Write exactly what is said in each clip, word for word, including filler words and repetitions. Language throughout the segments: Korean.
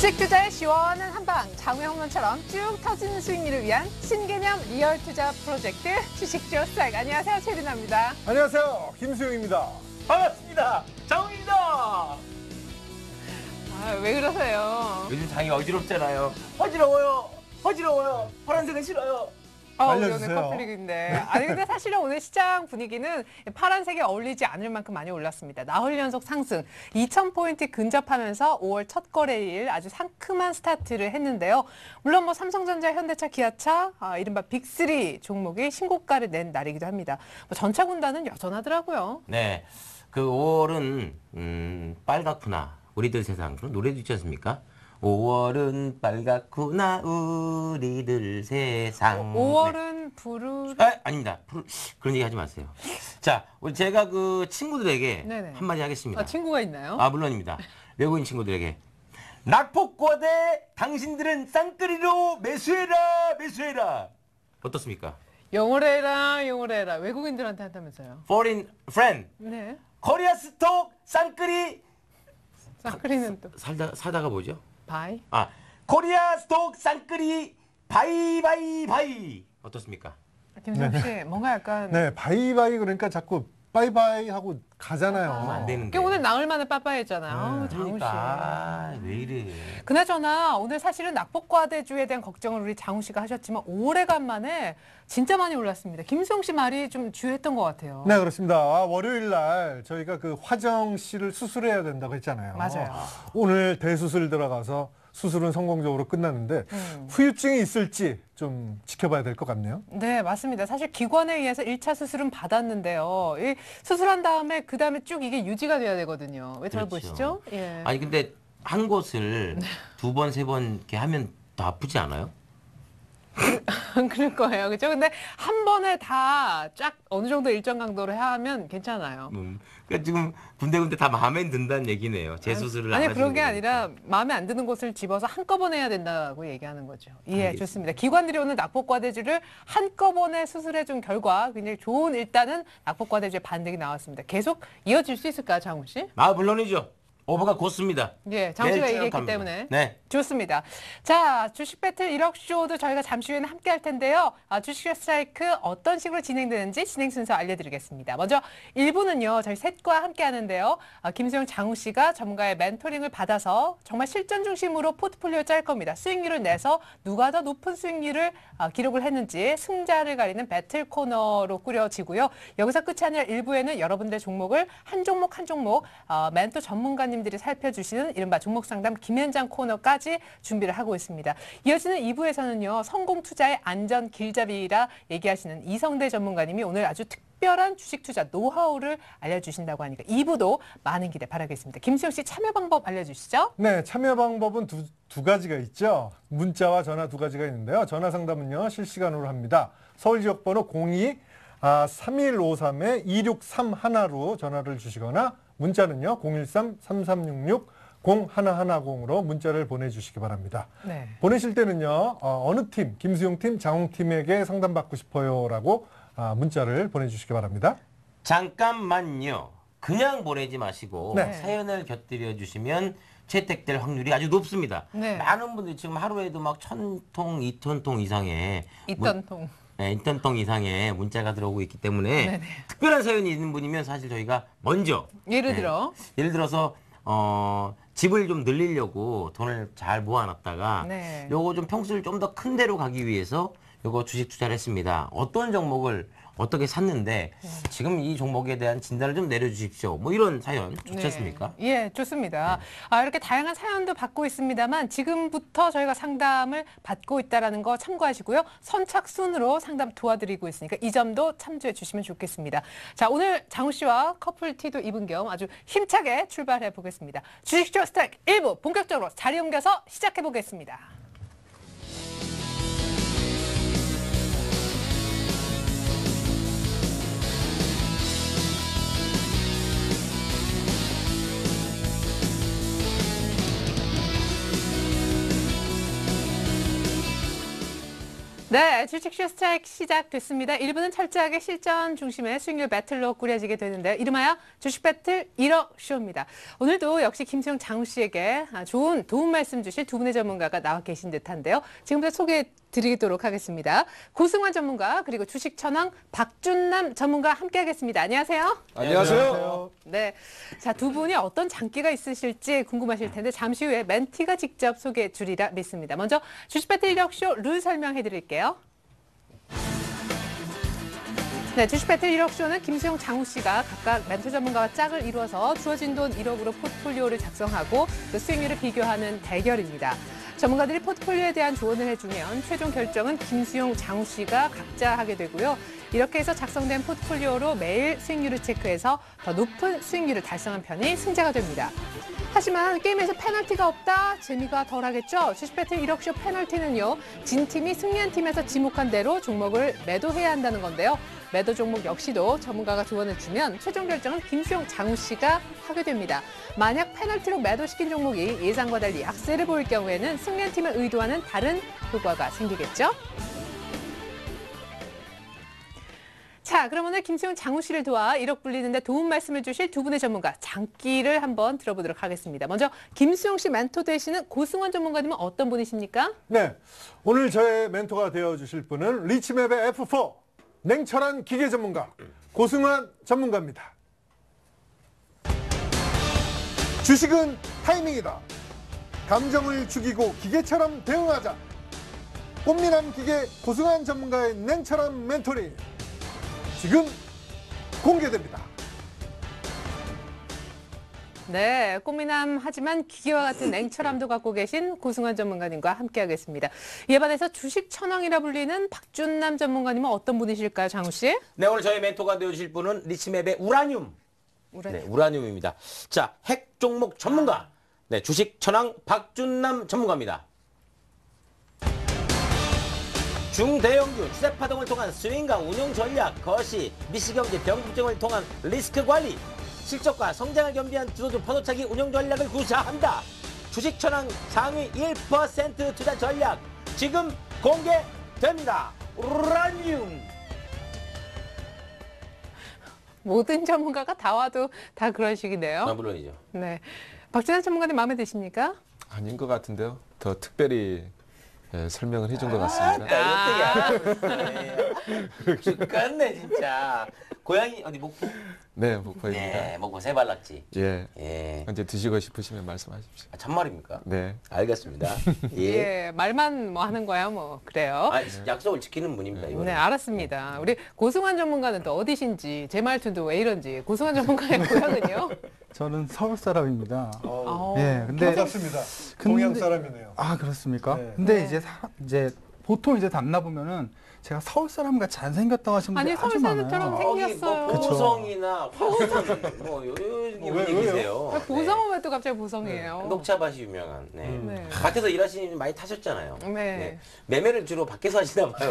주식 투자의 시원한 한방, 장외 홈런처럼 쭉 터지는 수익률을 위한 신개념 리얼 투자 프로젝트 주식주 스트라이크. 안녕하세요, 최리나입니다. 안녕하세요, 김수영입니다. 반갑습니다. 장훈입니다. 아, 왜 그러세요? 요즘 장이 어지럽잖아요. 어지러워요. 어지러워요. 파란색은 싫어요. 어, 알려주세요. 오늘 커플릭인데. 아니, 근데 사실은 오늘 시장 분위기는 파란색에 어울리지 않을 만큼 많이 올랐습니다. 나흘 연속 상승, 이천 포인트 근접하면서 오월 첫 거래일 아주 상큼한 스타트를 했는데요. 물론 뭐 삼성전자, 현대차, 기아차, 아, 이른바 빅쓰리 종목이 신고가를 낸 날이기도 합니다. 뭐 전차 군단은 여전하더라고요. 네, 그 오월은 음, 빨갛구나. 우리들 세상 그런 노래도 있지 않습니까? 오월은 빨갛구나 우리들 세상. 오월은 네. 부르... 아, 아닙니다. 푸르... 그런 얘기 하지 마세요. 자, 우리 제가 그 친구들에게 네네. 한마디 하겠습니다. 아, 친구가 있나요? 아, 물론입니다. 외국인 친구들에게. 낙폭과대 당신들은 쌍끌이로 매수해라, 매수해라. 어떻습니까? 영어로 해라, 영어로 해라. 외국인들한테 한다면서요. Foreign friend. 네. 코리아 스톡 쌍끌이. 쌍끌이는 또 살다, 사다가 뭐죠? 바이? 아, 코리아 스톡 쌍끌이 바이바이 바이. 어떻습니까? 김수영 씨, 뭔가 약간 네, 바이바이 그러니까 자꾸 바이바이 하고 가잖아요. 안 되는데. 그게 오늘 나흘 만에 빠빠했잖아요. 네. 장우 씨. 그러니까 아, 왜 이래? 그나저나 오늘 사실은 낙폭과대주에 대한 걱정을 우리 장우 씨가 하셨지만 오래간만에 진짜 많이 올랐습니다. 김수영 씨 말이 좀 주요했던 것 같아요. 네, 그렇습니다. 아, 월요일 날 저희가 그 화정 씨를 수술해야 된다고 했잖아요. 맞아요. 오늘 대수술 들어가서 수술은 성공적으로 끝났는데 음. 후유증이 있을지 좀 지켜봐야 될 것 같네요. 네, 맞습니다. 사실 기관에 의해서 일 차 수술은 받았는데요. 이 수술한 다음에 그 다음에 쭉 이게 유지가 돼야 되거든요. 왜 들어보시죠? 그렇죠. 예. 아니 근데 한 곳을 네. 두 번, 세 번 이렇게 하면 더 아프지 않아요? 그럴 거예요. 그렇죠? 근데 한 번에 다 쫙 어느 정도 일정 강도로 하면 괜찮아요. 음, 그러니까 지금 군데군데 다 마음에 든다는 얘기네요. 재수술을 안 아니 하시는 그런 게 거니까. 아니라 마음에 안 드는 곳을 집어서 한꺼번에 해야 된다고 얘기하는 거죠. 예, 알겠습니다. 좋습니다. 기관들이 오늘 낙폭과대주를 한꺼번에 수술해 준 결과 굉장히 좋은 일단은 낙폭과대주의 반등이 나왔습니다. 계속 이어질 수 있을까요, 장훈 씨? 아 물론이죠. 오버가 곧습니다. 예, 장훈 씨가 네, 얘기했기 생각합니다. 때문에. 네. 좋습니다. 자, 주식 배틀 일억 쇼도 저희가 잠시 후에는 함께 할 텐데요. 아, 주식 스트라이크 어떤 식으로 진행되는지 진행 순서 알려드리겠습니다. 먼저 일 부는요, 저희 셋과 함께 하는데요. 아, 김수영, 장우 씨가 전문가의 멘토링을 받아서 정말 실전 중심으로 포트폴리오 짤 겁니다. 수익률을 내서 누가 더 높은 수익률을 아, 기록을 했는지 승자를 가리는 배틀 코너로 꾸려지고요. 여기서 끝이 아니라 일 부에는 여러분들의 종목을 한 종목 한 종목 어, 멘토 전문가님들이 살펴주시는 이른바 종목 상담 김현장 코너까지 준비를 하고 있습니다. 이어지는 이 부에서는요. 성공 투자의 안전 길잡이라 얘기하시는 이성대 전문가님이 오늘 아주 특별한 주식 투자 노하우를 알려주신다고 하니까 이 부도 많은 기대 바라겠습니다. 김수영 씨 참여 방법 알려주시죠. 네, 참여 방법은 두, 두 가지가 있죠. 문자와 전화 두 가지가 있는데요. 전화 상담은요, 실시간으로 합니다. 서울 지역 번호 공이 삼일오삼 이육삼일로 전화를 주시거나 문자는요, 공일삼 삼삼육육 공일일공으로 문자를 보내주시기 바랍니다. 네. 보내실 때는요, 어, 어느 팀, 김수용 팀, 장홍 팀에게 상담받고 싶어요라고 아, 문자를 보내주시기 바랍니다. 잠깐만요. 그냥 보내지 마시고 네. 사연을 곁들여 주시면 채택될 확률이 아주 높습니다. 네. 많은 분들이 지금 하루에도 막 천 통, 이천 통 이상의 있던 통. 네, 이천 통 이상의 문자가 들어오고 있기 때문에 네네. 특별한 사연이 있는 분이면 사실 저희가 먼저 예를 네, 들어. 예를 들어서 어, 집을 좀 늘리려고 돈을 잘 모아놨다가 네. 요거 좀 평수를 좀 더 큰 데로 가기 위해서 요거 주식 투자를 했습니다. 어떤 종목을 어떻게 샀는데 지금 이 종목에 대한 진단을 좀 내려주십시오. 뭐 이런 사연 좋지 네. 않습니까? 예, 좋습니다. 아, 이렇게 다양한 사연도 받고 있습니다만 지금부터 저희가 상담을 받고 있다는 거 참고하시고요. 선착순으로 상담 도와드리고 있으니까 이 점도 참조해 주시면 좋겠습니다. 자, 오늘 장우 씨와 커플티도 입은 겸 아주 힘차게 출발해 보겠습니다. 주식쇼 스트라이크 일 부 본격적으로 자리 옮겨서 시작해 보겠습니다. 네, 주식쇼 스트라이크 시작됐습니다. 일 부는 철저하게 실전 중심의 수익률 배틀로 꾸려지게 되는데요. 이름하여 주식 배틀 일억 쇼입니다. 오늘도 역시 김수영 장우 씨에게 좋은 도움 말씀 주실 두 분의 전문가가 나와 계신 듯한데요. 지금부터 소개해 드리도록 하겠습니다. 고승환 전문가 그리고 주식 천왕 박준남 전문가 함께하겠습니다. 안녕하세요. 안녕하세요. 네, 자, 두 분이 어떤 장기가 있으실지 궁금하실 텐데 잠시 후에 멘티가 직접 소개해 주리라 믿습니다. 먼저 주식 배틀 일억 쇼 룰 설명해 드릴게요. 네, 주식 배틀 일억 쇼는 김수영, 장우 씨가 각각 멘토 전문가와 짝을 이루어서 주어진 돈 일억으로 포트폴리오를 작성하고 그 수익률을 비교하는 대결입니다. 전문가들이 포트폴리오에 대한 조언을 해주면 최종 결정은 김수용, 장우 씨가 각자 하게 되고요. 이렇게 해서 작성된 포트폴리오로 매일 수익률을 체크해서 더 높은 수익률을 달성한 편이 승자가 됩니다. 하지만 게임에서 페널티가 없다? 재미가 덜하겠죠? 주식 배틀 일억 쇼 페널티는요. 진 팀이 승리한 팀에서 지목한 대로 종목을 매도해야 한다는 건데요. 매도 종목 역시도 전문가가 조언을 주면 최종 결정은 김수용, 장우 씨가 하게 됩니다. 만약 페널티로 매도시킨 종목이 예상과 달리 약세를 보일 경우에는 승리한 팀을 의도하는 다른 효과가 생기겠죠? 자, 그럼 오늘 김수용, 장우 씨를 도와 일억 불리는데 도움 말씀을 주실 두 분의 전문가 장기를 한번 들어보도록 하겠습니다. 먼저 김수용 씨 멘토 되시는 고승환 전문가님은 어떤 분이십니까? 네, 오늘 저의 멘토가 되어주실 분은 리치맵의 에프 사 냉철한 기계 전문가 고승환 전문가입니다. 주식은 타이밍이다. 감정을 죽이고 기계처럼 대응하자. 꽃미남 기계 고승환 전문가의 냉철한 멘토링 지금 공개됩니다. 네, 꽃미남 하지만 기계와 같은 냉철함도 갖고 계신 고승환 전문가님과 함께하겠습니다. 이에 반해서 주식 천왕이라 불리는 박준남 전문가님은 어떤 분이실까요, 장우 씨? 네, 오늘 저희 멘토가 되어주실 분은 리치맵의 우라늄. 우라늄. 네, 우라늄입니다. 자, 핵 종목 전문가. 네, 주식 천왕 박준남 전문가입니다. 중대형주 추세 파동을 통한 스윙과 운용 전략, 거시, 미시경제 변곡점을 통한 리스크 관리, 실적과 성장을 겸비한 주도주 파도차기 운용 전략을 구사한다. 주식 천왕 상위 일 퍼센트 투자 전략 지금 공개됩니다. 우라늄. 모든 전문가가 다 와도 다 그런 식이네요. 아, 물론이죠. 네, 박준남 전문가님 마음에 드십니까? 아닌 것 같은데요. 더 특별히 예, 설명을 해준 것 같습니다. 아, 어떻게 알았어. 죽겠네 진짜. 고양이 어디 목포? 네, 목포입니다. 네, 목포 세발낙지. 예. 예. 언제 드시고 싶으시면 말씀하십시오. 아, 참말입니까? 네. 알겠습니다. 예. 예, 말만 뭐 하는 거야, 뭐 그래요. 아, 약속을 지키는 분입니다. 이번에. 네, 알았습니다. 우리 고승환 전문가는 또 어디신지, 제 말투도 왜 이런지. 고승환 전문가의 고향은요? 저는 서울 사람입니다. 어, 예, 근데 반갑습니다. 근데- 동양 사람이네요. 아 그렇습니까? 네. 근데 네. 이제 사, 이제 보통 이제 담나 보면은 제가 서울 사람 같이 잘생겼다고 하시는 아니, 분들이 아주 서울 많아요. 사람처럼 거기 생겼어요. 뭐 그쵸. 보성이나 화성 뭐 요런 왜, 분위기세요. 아, 보성은 왜 또 갑자기 보성이에요? 네. 녹차밭이 유명한. 네. 네. 밖에서 일하시는 분 많이 타셨잖아요. 네. 매매를 주로 밖에서 하시나 봐요.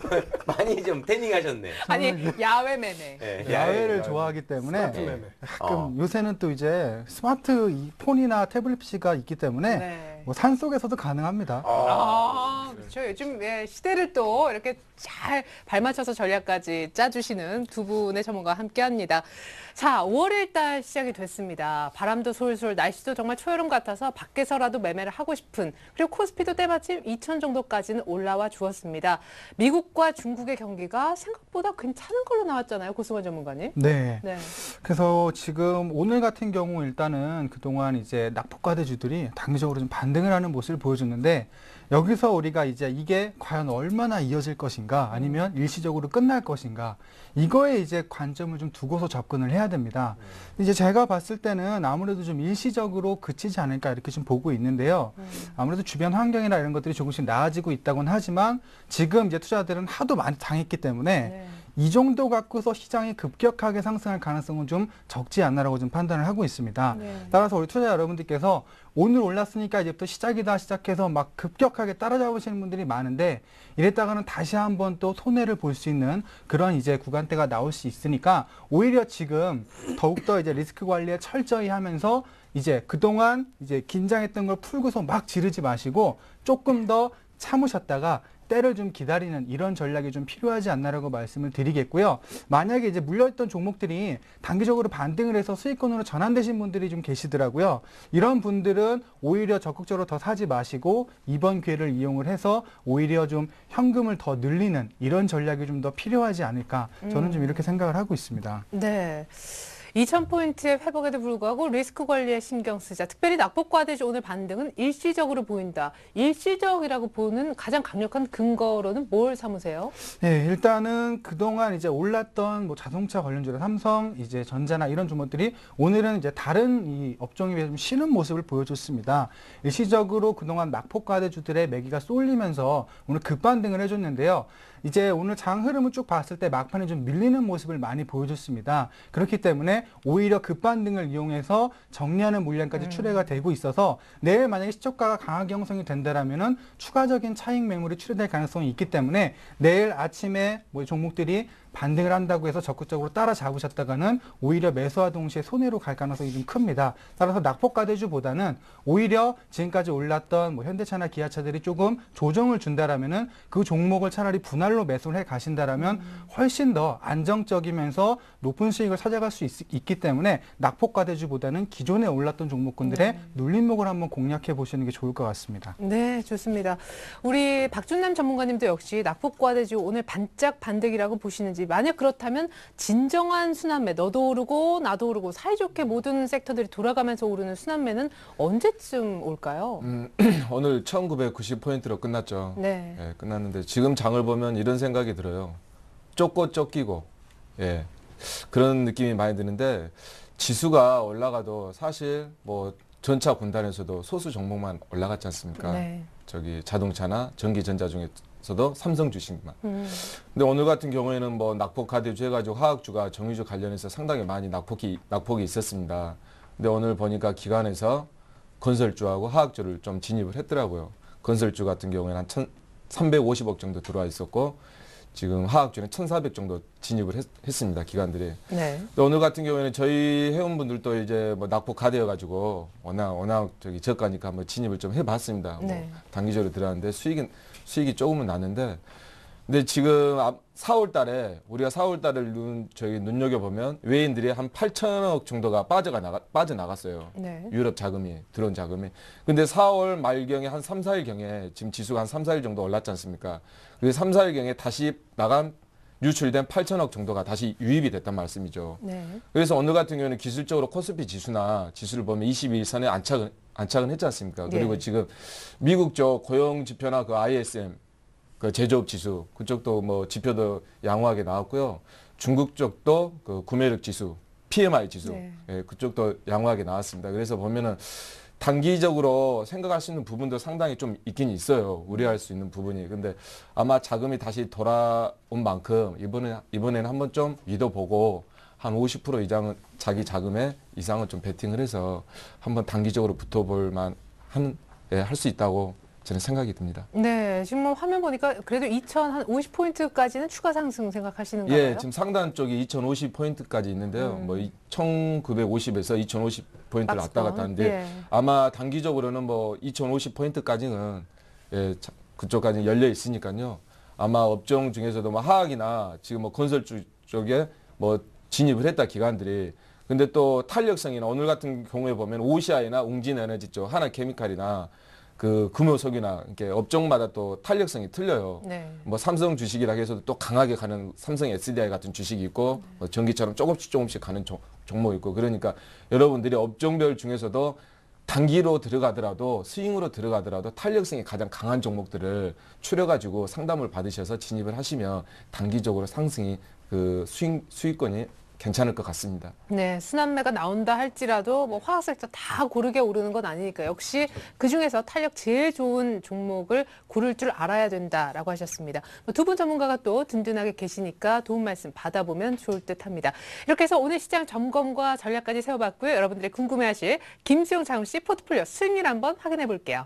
많이 좀 태닝하셨네. 아니, 야외 매매. 네. 야외를 야외. 좋아하기 때문에 스마트 매매. 가끔 어. 요새는 또 이제 스마트 이 폰이나 태블릿 피씨가 있기 때문에 네. 뭐 산속에서도 가능합니다. 아, 그렇죠. 요즘 예, 시대를 또 이렇게 잘 발맞춰서 전략까지 짜주시는 두 분의 전문가와 함께합니다. 자, 오월 일 달 시작이 됐습니다. 바람도 솔솔, 날씨도 정말 초여름 같아서 밖에서라도 매매를 하고 싶은, 그리고 코스피도 때마침 이천 정도까지는 올라와 주었습니다. 미국과 중국의 경기가 생각보다 괜찮은 걸로 나왔잖아요, 고승환 전문가님. 네. 네. 그래서 지금 오늘 같은 경우 일단은 그동안 이제 낙폭과대주들이 단기적으로 좀 반등을 하는 모습을 보여줬는데 여기서 우리가 이제 이게 과연 얼마나 이어질 것인가 아니면 일시적으로 끝날 것인가 이거에 이제 관점을 좀 두고서 접근을 해야 됩니다. 이제 제가 봤을 때는 아무래도 좀 일시적으로 그치지 않을까 이렇게 좀 보고 있는데요. 아무래도 주변 환경이나 이런 것들이 조금씩 나아지고 있다고는 하지만 지금 이제 투자들은 하도 많이 당했기 때문에 네. 이 정도 갖고서 시장이 급격하게 상승할 가능성은 좀 적지 않나라고 좀 판단을 하고 있습니다. 네. 따라서 우리 투자 여러분들께서 오늘 올랐으니까 이제부터 시작이다 시작해서 막 급격하게 따라잡으시는 분들이 많은데 이랬다가는 다시 한번 또 손해를 볼 수 있는 그런 이제 구간대가 나올 수 있으니까 오히려 지금 더욱더 이제 리스크 관리에 철저히 하면서 이제 그동안 이제 긴장했던 걸 풀고서 막 지르지 마시고 조금 더 참으셨다가 때를 좀 기다리는 이런 전략이 좀 필요하지 않나라고 말씀을 드리겠고요. 만약에 이제 물려있던 종목들이 단기적으로 반등을 해서 수익권으로 전환되신 분들이 좀 계시더라고요. 이런 분들은 오히려 적극적으로 더 사지 마시고 이번 기회를 이용을 해서 오히려 좀 현금을 더 늘리는 이런 전략이 좀 더 필요하지 않을까 저는 좀 이렇게 생각을 하고 있습니다. 네. 이천 포인트의 회복에도 불구하고 리스크 관리에 신경 쓰자. 특별히 낙폭과대주 오늘 반등은 일시적으로 보인다. 일시적이라고 보는 가장 강력한 근거로는 뭘 삼으세요? 네, 일단은 그동안 이제 올랐던 뭐 자동차 관련주로 삼성, 이제 전자나 이런 종목들이 오늘은 이제 다른 이 업종에 비해 좀 쉬는 모습을 보여줬습니다. 일시적으로 그동안 낙폭과대주들의 매기가 쏠리면서 오늘 급반등을 해줬는데요. 이제 오늘 장 흐름을 쭉 봤을 때 막판에 좀 밀리는 모습을 많이 보여줬습니다. 그렇기 때문에 오히려 급반등을 이용해서 정리하는 물량까지 음. 출회가 되고 있어서 내일 만약에 시초가가 강하게 형성이 된다라면은 추가적인 차익 매물이 출회될 가능성이 있기 때문에 내일 아침에 뭐 종목들이 반등을 한다고 해서 적극적으로 따라잡으셨다가는 오히려 매수와 동시에 손해로 갈 가능성이 좀 큽니다. 따라서 낙폭과대주보다는 오히려 지금까지 올랐던 뭐 현대차나 기아차들이 조금 조정을 준다라면은 그 종목을 차라리 분할로 매수를 해 가신다라면 훨씬 더 안정적이면서 높은 수익을 찾아갈 수 있, 있기 때문에 낙폭과대주보다는 기존에 올랐던 종목군들의 네. 눌림목을 한번 공략해 보시는 게 좋을 것 같습니다. 네, 좋습니다. 우리 박준남 전문가님도 역시 낙폭과대주 오늘 반짝 반등이라고 보시는지, 만약 그렇다면 진정한 순환매, 너도 오르고 나도 오르고 사이좋게 모든 섹터들이 돌아가면서 오르는 순환매는 언제쯤 올까요? 음, 오늘 천구백구십 포인트로 끝났죠. 네. 예, 끝났는데 지금 장을 보면 이런 생각이 들어요. 쫓고 쫓기고, 예, 그런 느낌이 많이 드는데 지수가 올라가도 사실 뭐 전차 군단에서도 소수 종목만 올라갔지 않습니까? 네. 저기 자동차나 전기전자 중에서도 삼성 주식만. 음. 근데 오늘 같은 경우에는 뭐 낙폭 가대주 해가지고 화학주가 정유주 관련해서 상당히 많이 낙폭이 낙폭이 있었습니다. 근데 오늘 보니까 기관에서 건설주하고 화학주를 좀 진입을 했더라고요. 건설주 같은 경우에는 한 천삼백오십억 정도 들어와 있었고 지금 화학주는 천사백 정도 진입을 했, 했습니다. 기관들이. 네. 근데 오늘 같은 경우에는 저희 회원분들도 이제 뭐 낙폭 가되어가지고 워낙 워낙 저기 저가니까 한번 진입을 좀 해봤습니다. 네. 뭐 단기적으로 들어갔는데 수익은 수익이 조금은 나는데, 근데 지금 사월 달에 우리가 사월 달을 눈 저기 눈여겨 보면 외인들이 한 팔천억 정도가 빠져가 나가 빠져 나갔어요. 네. 유럽 자금이 들어온 자금이. 근데 사월 말경에 한 삼, 사일 경에 지금 지수가 한 삼, 사일 정도 올랐지 않습니까? 그 삼, 사일 경에 다시 나간 유출된 팔천억 정도가 다시 유입이 됐단 말씀이죠. 네. 그래서 오늘 같은 경우는 기술적으로 코스피 지수나 지수를 보면 이십일 선에 안착은 안착은 했지 않습니까? 그리고 네. 지금 미국 쪽 고용 지표나 그 아이에스엠 그 제조업 지수 그쪽도 뭐 지표도 양호하게 나왔고요. 중국 쪽도 그 구매력 지수, 피엠아이 지수, 네. 예, 그쪽도 양호하게 나왔습니다. 그래서 보면은 단기적으로 생각할 수 있는 부분도 상당히 좀 있긴 있어요. 우려할 수 있는 부분이. 근데 아마 자금이 다시 돌아온 만큼 이번에 이번에는 한번 좀 믿어보고 한 오십 퍼센트 이상은 자기 자금의 이상은 좀 베팅을 해서 한번 단기적으로 붙어볼 만한 예, 할 수 있다고 저는 생각이 듭니다. 네, 지금 뭐 화면 보니까 그래도 이천오십 포인트까지는 추가 상승 생각하시는가 봐요? 예, 지금 상단 쪽이 이천오십 포인트까지 있는데요. 음. 뭐 천구백오십에서 이천오십 포인트를 왔다 갔다 하는데 예. 아마 단기적으로는 뭐 이천오십 포인트까지는 예, 자- 그쪽까지 열려 있으니까요. 아마 업종 중에서도 뭐 화학이나 지금 뭐 건설주 쪽에 뭐 진입을 했다 기관들이. 근데 또 탄력성이나 오늘 같은 경우에 보면 오시아이나 웅진에너지 쪽 하나케미칼이나 그 금호석유나 이렇게 업종마다 또 탄력성이 틀려요. 네. 뭐 삼성 주식이라 해서도 또 강하게 가는 삼성 에스디아이 같은 주식이 있고 뭐 전기처럼 조금씩 조금씩 가는 종, 종목이 있고, 그러니까 여러분들이 업종별 중에서도 단기로 들어가더라도 스윙으로 들어가더라도 탄력성이 가장 강한 종목들을 추려가지고 상담을 받으셔서 진입을 하시면 단기적으로 상승이 그 수익, 수익권이 괜찮을 것 같습니다. 네, 순환매가 나온다 할지라도 뭐 화학섹터 다 고르게 오르는 건 아니니까 역시 그중에서 탄력 제일 좋은 종목을 고를 줄 알아야 된다라고 하셨습니다. 두 분 전문가가 또 든든하게 계시니까 도움 말씀 받아보면 좋을 듯합니다. 이렇게 해서 오늘 시장 점검과 전략까지 세워봤고요. 여러분들이 궁금해하실 김수영 장훈 씨 포트폴리오 수익률 한번 확인해 볼게요.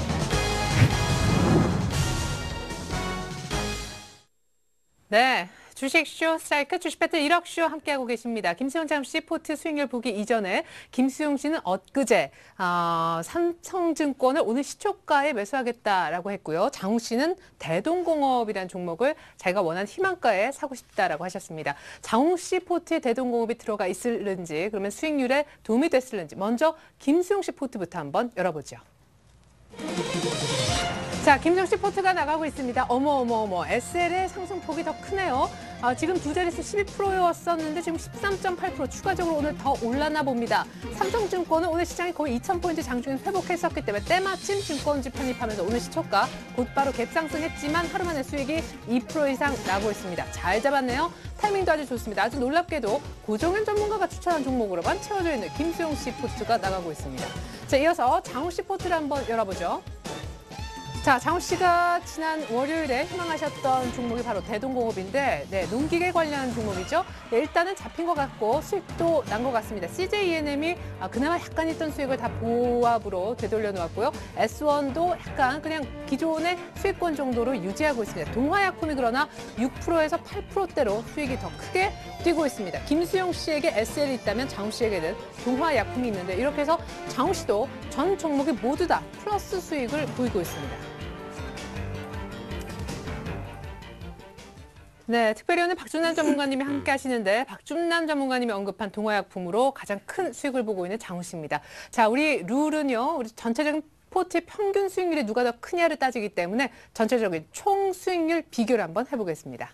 네, 주식쇼 스트라이크 주식배틀 일억쇼 함께하고 계십니다. 김수영 잠시 포트 수익률 보기 이전에 김수용 씨는 엊그제 어, 삼성증권을 오늘 시초가에 매수하겠다라고 했고요. 장우 씨는 대동공업이라는 종목을 자기가 원하는 희망가에 사고 싶다라고 하셨습니다. 장우 씨 포트에 대동공업이 들어가 있을는지 그러면 수익률에 도움이 됐을는지 먼저 김수용 씨 포트부터 한번 열어보죠. 자, 김수용 씨 포트가 나가고 있습니다. 어머 어머 어머 에스엘의 상승폭이 더 크네요. 아, 지금 두 자릿수 십이 퍼센트였었는데 지금 십삼 점 팔 퍼센트 추가적으로 오늘 더 올랐나 봅니다. 삼성증권은 오늘 시장이 거의 이천 포인트 장중에 회복했었기 때문에 때마침 증권지 편입하면서 오늘 시초가 곧바로 갭상승했지만 하루 만에 수익이 이 퍼센트 이상 나고 있습니다. 잘 잡았네요. 타이밍도 아주 좋습니다. 아주 놀랍게도 고정현 전문가가 추천한 종목으로만 채워져 있는 김수용 씨 포트가 나가고 있습니다. 자, 이어서 장우 씨 포트를 한번 열어보죠. 자, 장우 씨가 지난 월요일에 희망하셨던 종목이 바로 대동공업인데, 네, 농기계 관련 종목이죠. 네, 일단은 잡힌 것 같고 수익도 난 것 같습니다. 씨제이이엔엠이 아, 그나마 약간 있던 수익을 다 보합으로 되돌려 놓았고요. 에스원도 약간 그냥 기존의 수익권 정도로 유지하고 있습니다. 동화약품이 그러나 육 퍼센트에서 팔 퍼센트대로 수익이 더 크게 뛰고 있습니다. 김수용 씨에게 에스엘이 있다면 장우 씨에게는 동화약품이 있는데 이렇게 해서 장우 씨도 전 종목이 모두 다 플러스 수익을 보이고 있습니다. 네, 특별히 오늘 박준남 전문가님이 함께 하시는데 박준남 전문가님이 언급한 동화약품으로 가장 큰 수익을 보고 있는 장우 씨입니다. 자, 우리 룰은요. 우리 전체적인 포트의 평균 수익률이 누가 더 크냐를 따지기 때문에 전체적인 총 수익률 비교를 한번 해보겠습니다.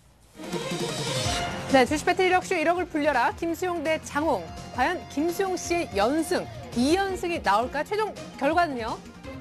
네, 주식배틀 일억쇼 일억을 불려라. 김수용 대 장홍. 과연 김수용 씨의 연승, 이 연승이 나올까? 최종 결과는요?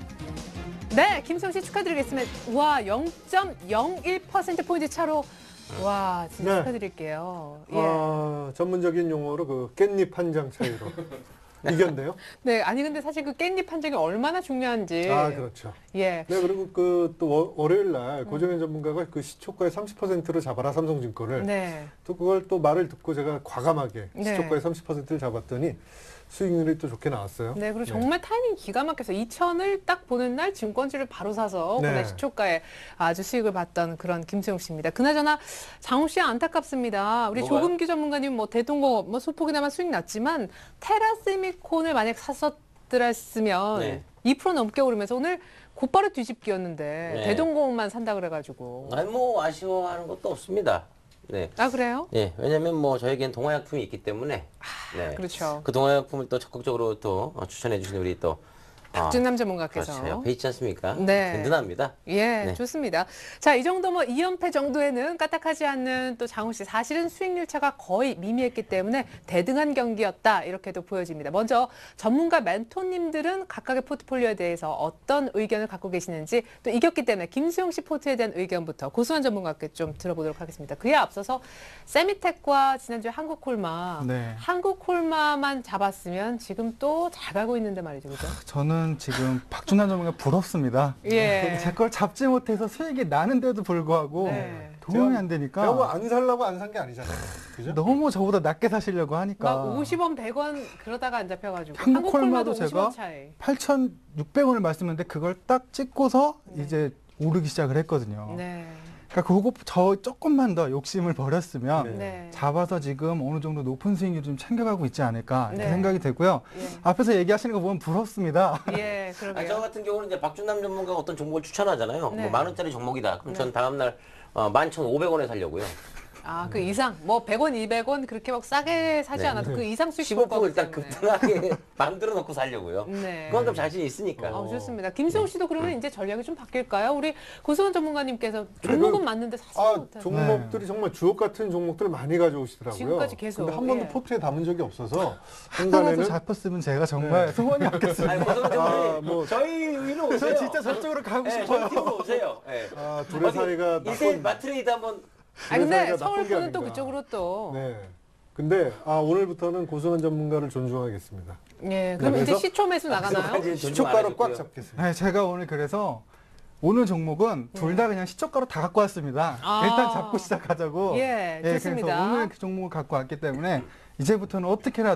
네, 김수용 씨 축하드리겠습니다. 와, 영 점 영일 퍼센트포인트 차로. 와, 진짜 네. 축하드릴게요. 예. 아, 전문적인 용어로 그 깻잎 한 장 차이로 이겼네요. 네, 아니 근데 사실 그 깻잎 한 장이 얼마나 중요한지. 아, 그렇죠. 예. 네, 그리고 그 또 월요일 날 고정현 전문가가 그 시초가의 삼십 퍼센트를 잡아라 삼성증권을 네. 또 그걸 또 말을 듣고 제가 과감하게 네. 시초가의 삼십 퍼센트를 잡았더니 수익률이 또 좋게 나왔어요. 네, 그리고 정말 타이밍 기가 막혀서 이천을 딱 보는 날 증권지를 바로 사서 네. 그날 시초가에 아주 수익을 봤던 그런 김수용 씨입니다. 그나저나 장우 씨 안타깝습니다. 우리 뭐가요? 조금기 전문가님 뭐 대동공업 뭐 소폭이나마 수익 났지만 테라세미콘을 만약 샀었더랬으면 네. 이 퍼센트 넘게 오르면서 오늘 곧바로 뒤집기였는데 네. 대동공업만 산다 그래가지고. 아니 뭐 아쉬워하는 것도 없습니다. 네. 아, 그래요? 예, 왜냐면 뭐 저에겐 동화약품이 있기 때문에 네. 그렇죠. 그 동화약품을 또 적극적으로 또 어, 추천해 주신 우리 또 박준남 전문가께서. 그렇죠. 옆에 있지 않습니까? 네. 든든합니다. 예, 네. 좋습니다. 자, 이 정도 뭐 이 연패 정도에는 까딱하지 않는 또 장우 씨. 사실은 수익률 차가 거의 미미했기 때문에 대등한 경기였다. 이렇게도 보여집니다. 먼저 전문가 멘토님들은 각각의 포트폴리오에 대해서 어떤 의견을 갖고 계시는지 또 이겼기 때문에 김수용 씨 포트에 대한 의견부터 고수환 전문가께 좀 들어보도록 하겠습니다. 그에 앞서서 세미텍과 지난주에 한국콜마. 네. 한국콜마만 잡았으면 지금 또 잘 가고 있는데 말이죠. 그죠? 저는 지금 박준환 전문가 부럽습니다. 예. 제 걸 잡지 못해서 수익이 나는데도 불구하고 네. 도움이 안 되니까 제가 뭐안 살라고 안 산 게 아니잖아요. 그죠? 너무 저보다 낮게 사시려고 하니까 막 오십 원, 백 원 그러다가 안 잡혀가지고 한국콜마도 오십 제가 원 차이. 팔천육백 원을 말씀했는데 그걸 딱 찍고서 이제 오르기 시작을 했거든요. 네. 그러니까 그거 저 조금만 더 욕심을 버렸으면 네. 네. 잡아서 지금 어느 정도 높은 수익률 좀 챙겨가고 있지 않을까 이렇게 네. 생각이 되고요. 예. 앞에서 얘기하시는 거 보면 부럽습니다. 예, 아니, 저 그러게요. 같은 경우는 이제 박준남 전문가가 어떤 종목을 추천하잖아요. 네. 뭐 만 원짜리 종목이다. 그럼 네. 전 다음날 어, 만 천오백 원에 살려고요. 아, 그 이상 뭐 백 원, 이백 원 그렇게 막 싸게 사지 네. 않아도 그 이상 수익 십오 볼 퍼센트 거기 일단 때문에. 급등하게 만들어 놓고 살려고요. 네. 그만큼 자신이 있으니까. 아, 좋습니다. 김수용 씨도 그러면 이제 전략이 좀 바뀔까요? 우리 고소원 전문가님께서 종목은 맞는데 사지 아, 못해서. 종목들이 정말 주옥 같은 종목들을 많이 가져오시더라고요. 지금까지 계속, 근데 한 번도 예. 포트에 담은 적이 없어서 하나도 한간에는 잡혔으면 제가 정말 소원이 없겠습니다. 아니, 고소원 아, 전문가님, 뭐- 저희 위로 오세요. 저 진짜 저쪽으로 가고 네, 싶어요. 저희 팀으로 오세요. 네. 아, 둘의 사이가 일대일 나쁜 마트레이드 한번 아, 근데 사이가 나쁜 서울 게 분은 또 아닌가. 그쪽으로 또. 네. 근데 아, 오늘부터는 고소한 전문가를 존중하겠습니다. 예, 그럼 이제 그래서 시초 매수 나가나요? 그거까지는 존중 안 시초가로 꽉 해줬고요. 잡겠습니다. 네, 제가 오늘 그래서 오늘 종목은 둘 다 그냥 시초가로 다 갖고 왔습니다. 아. 일단 잡고 시작하자고. 예, 좋습니다. 그래서 오늘 그 종목을 갖고 왔기 때문에 이제부터는 어떻게라든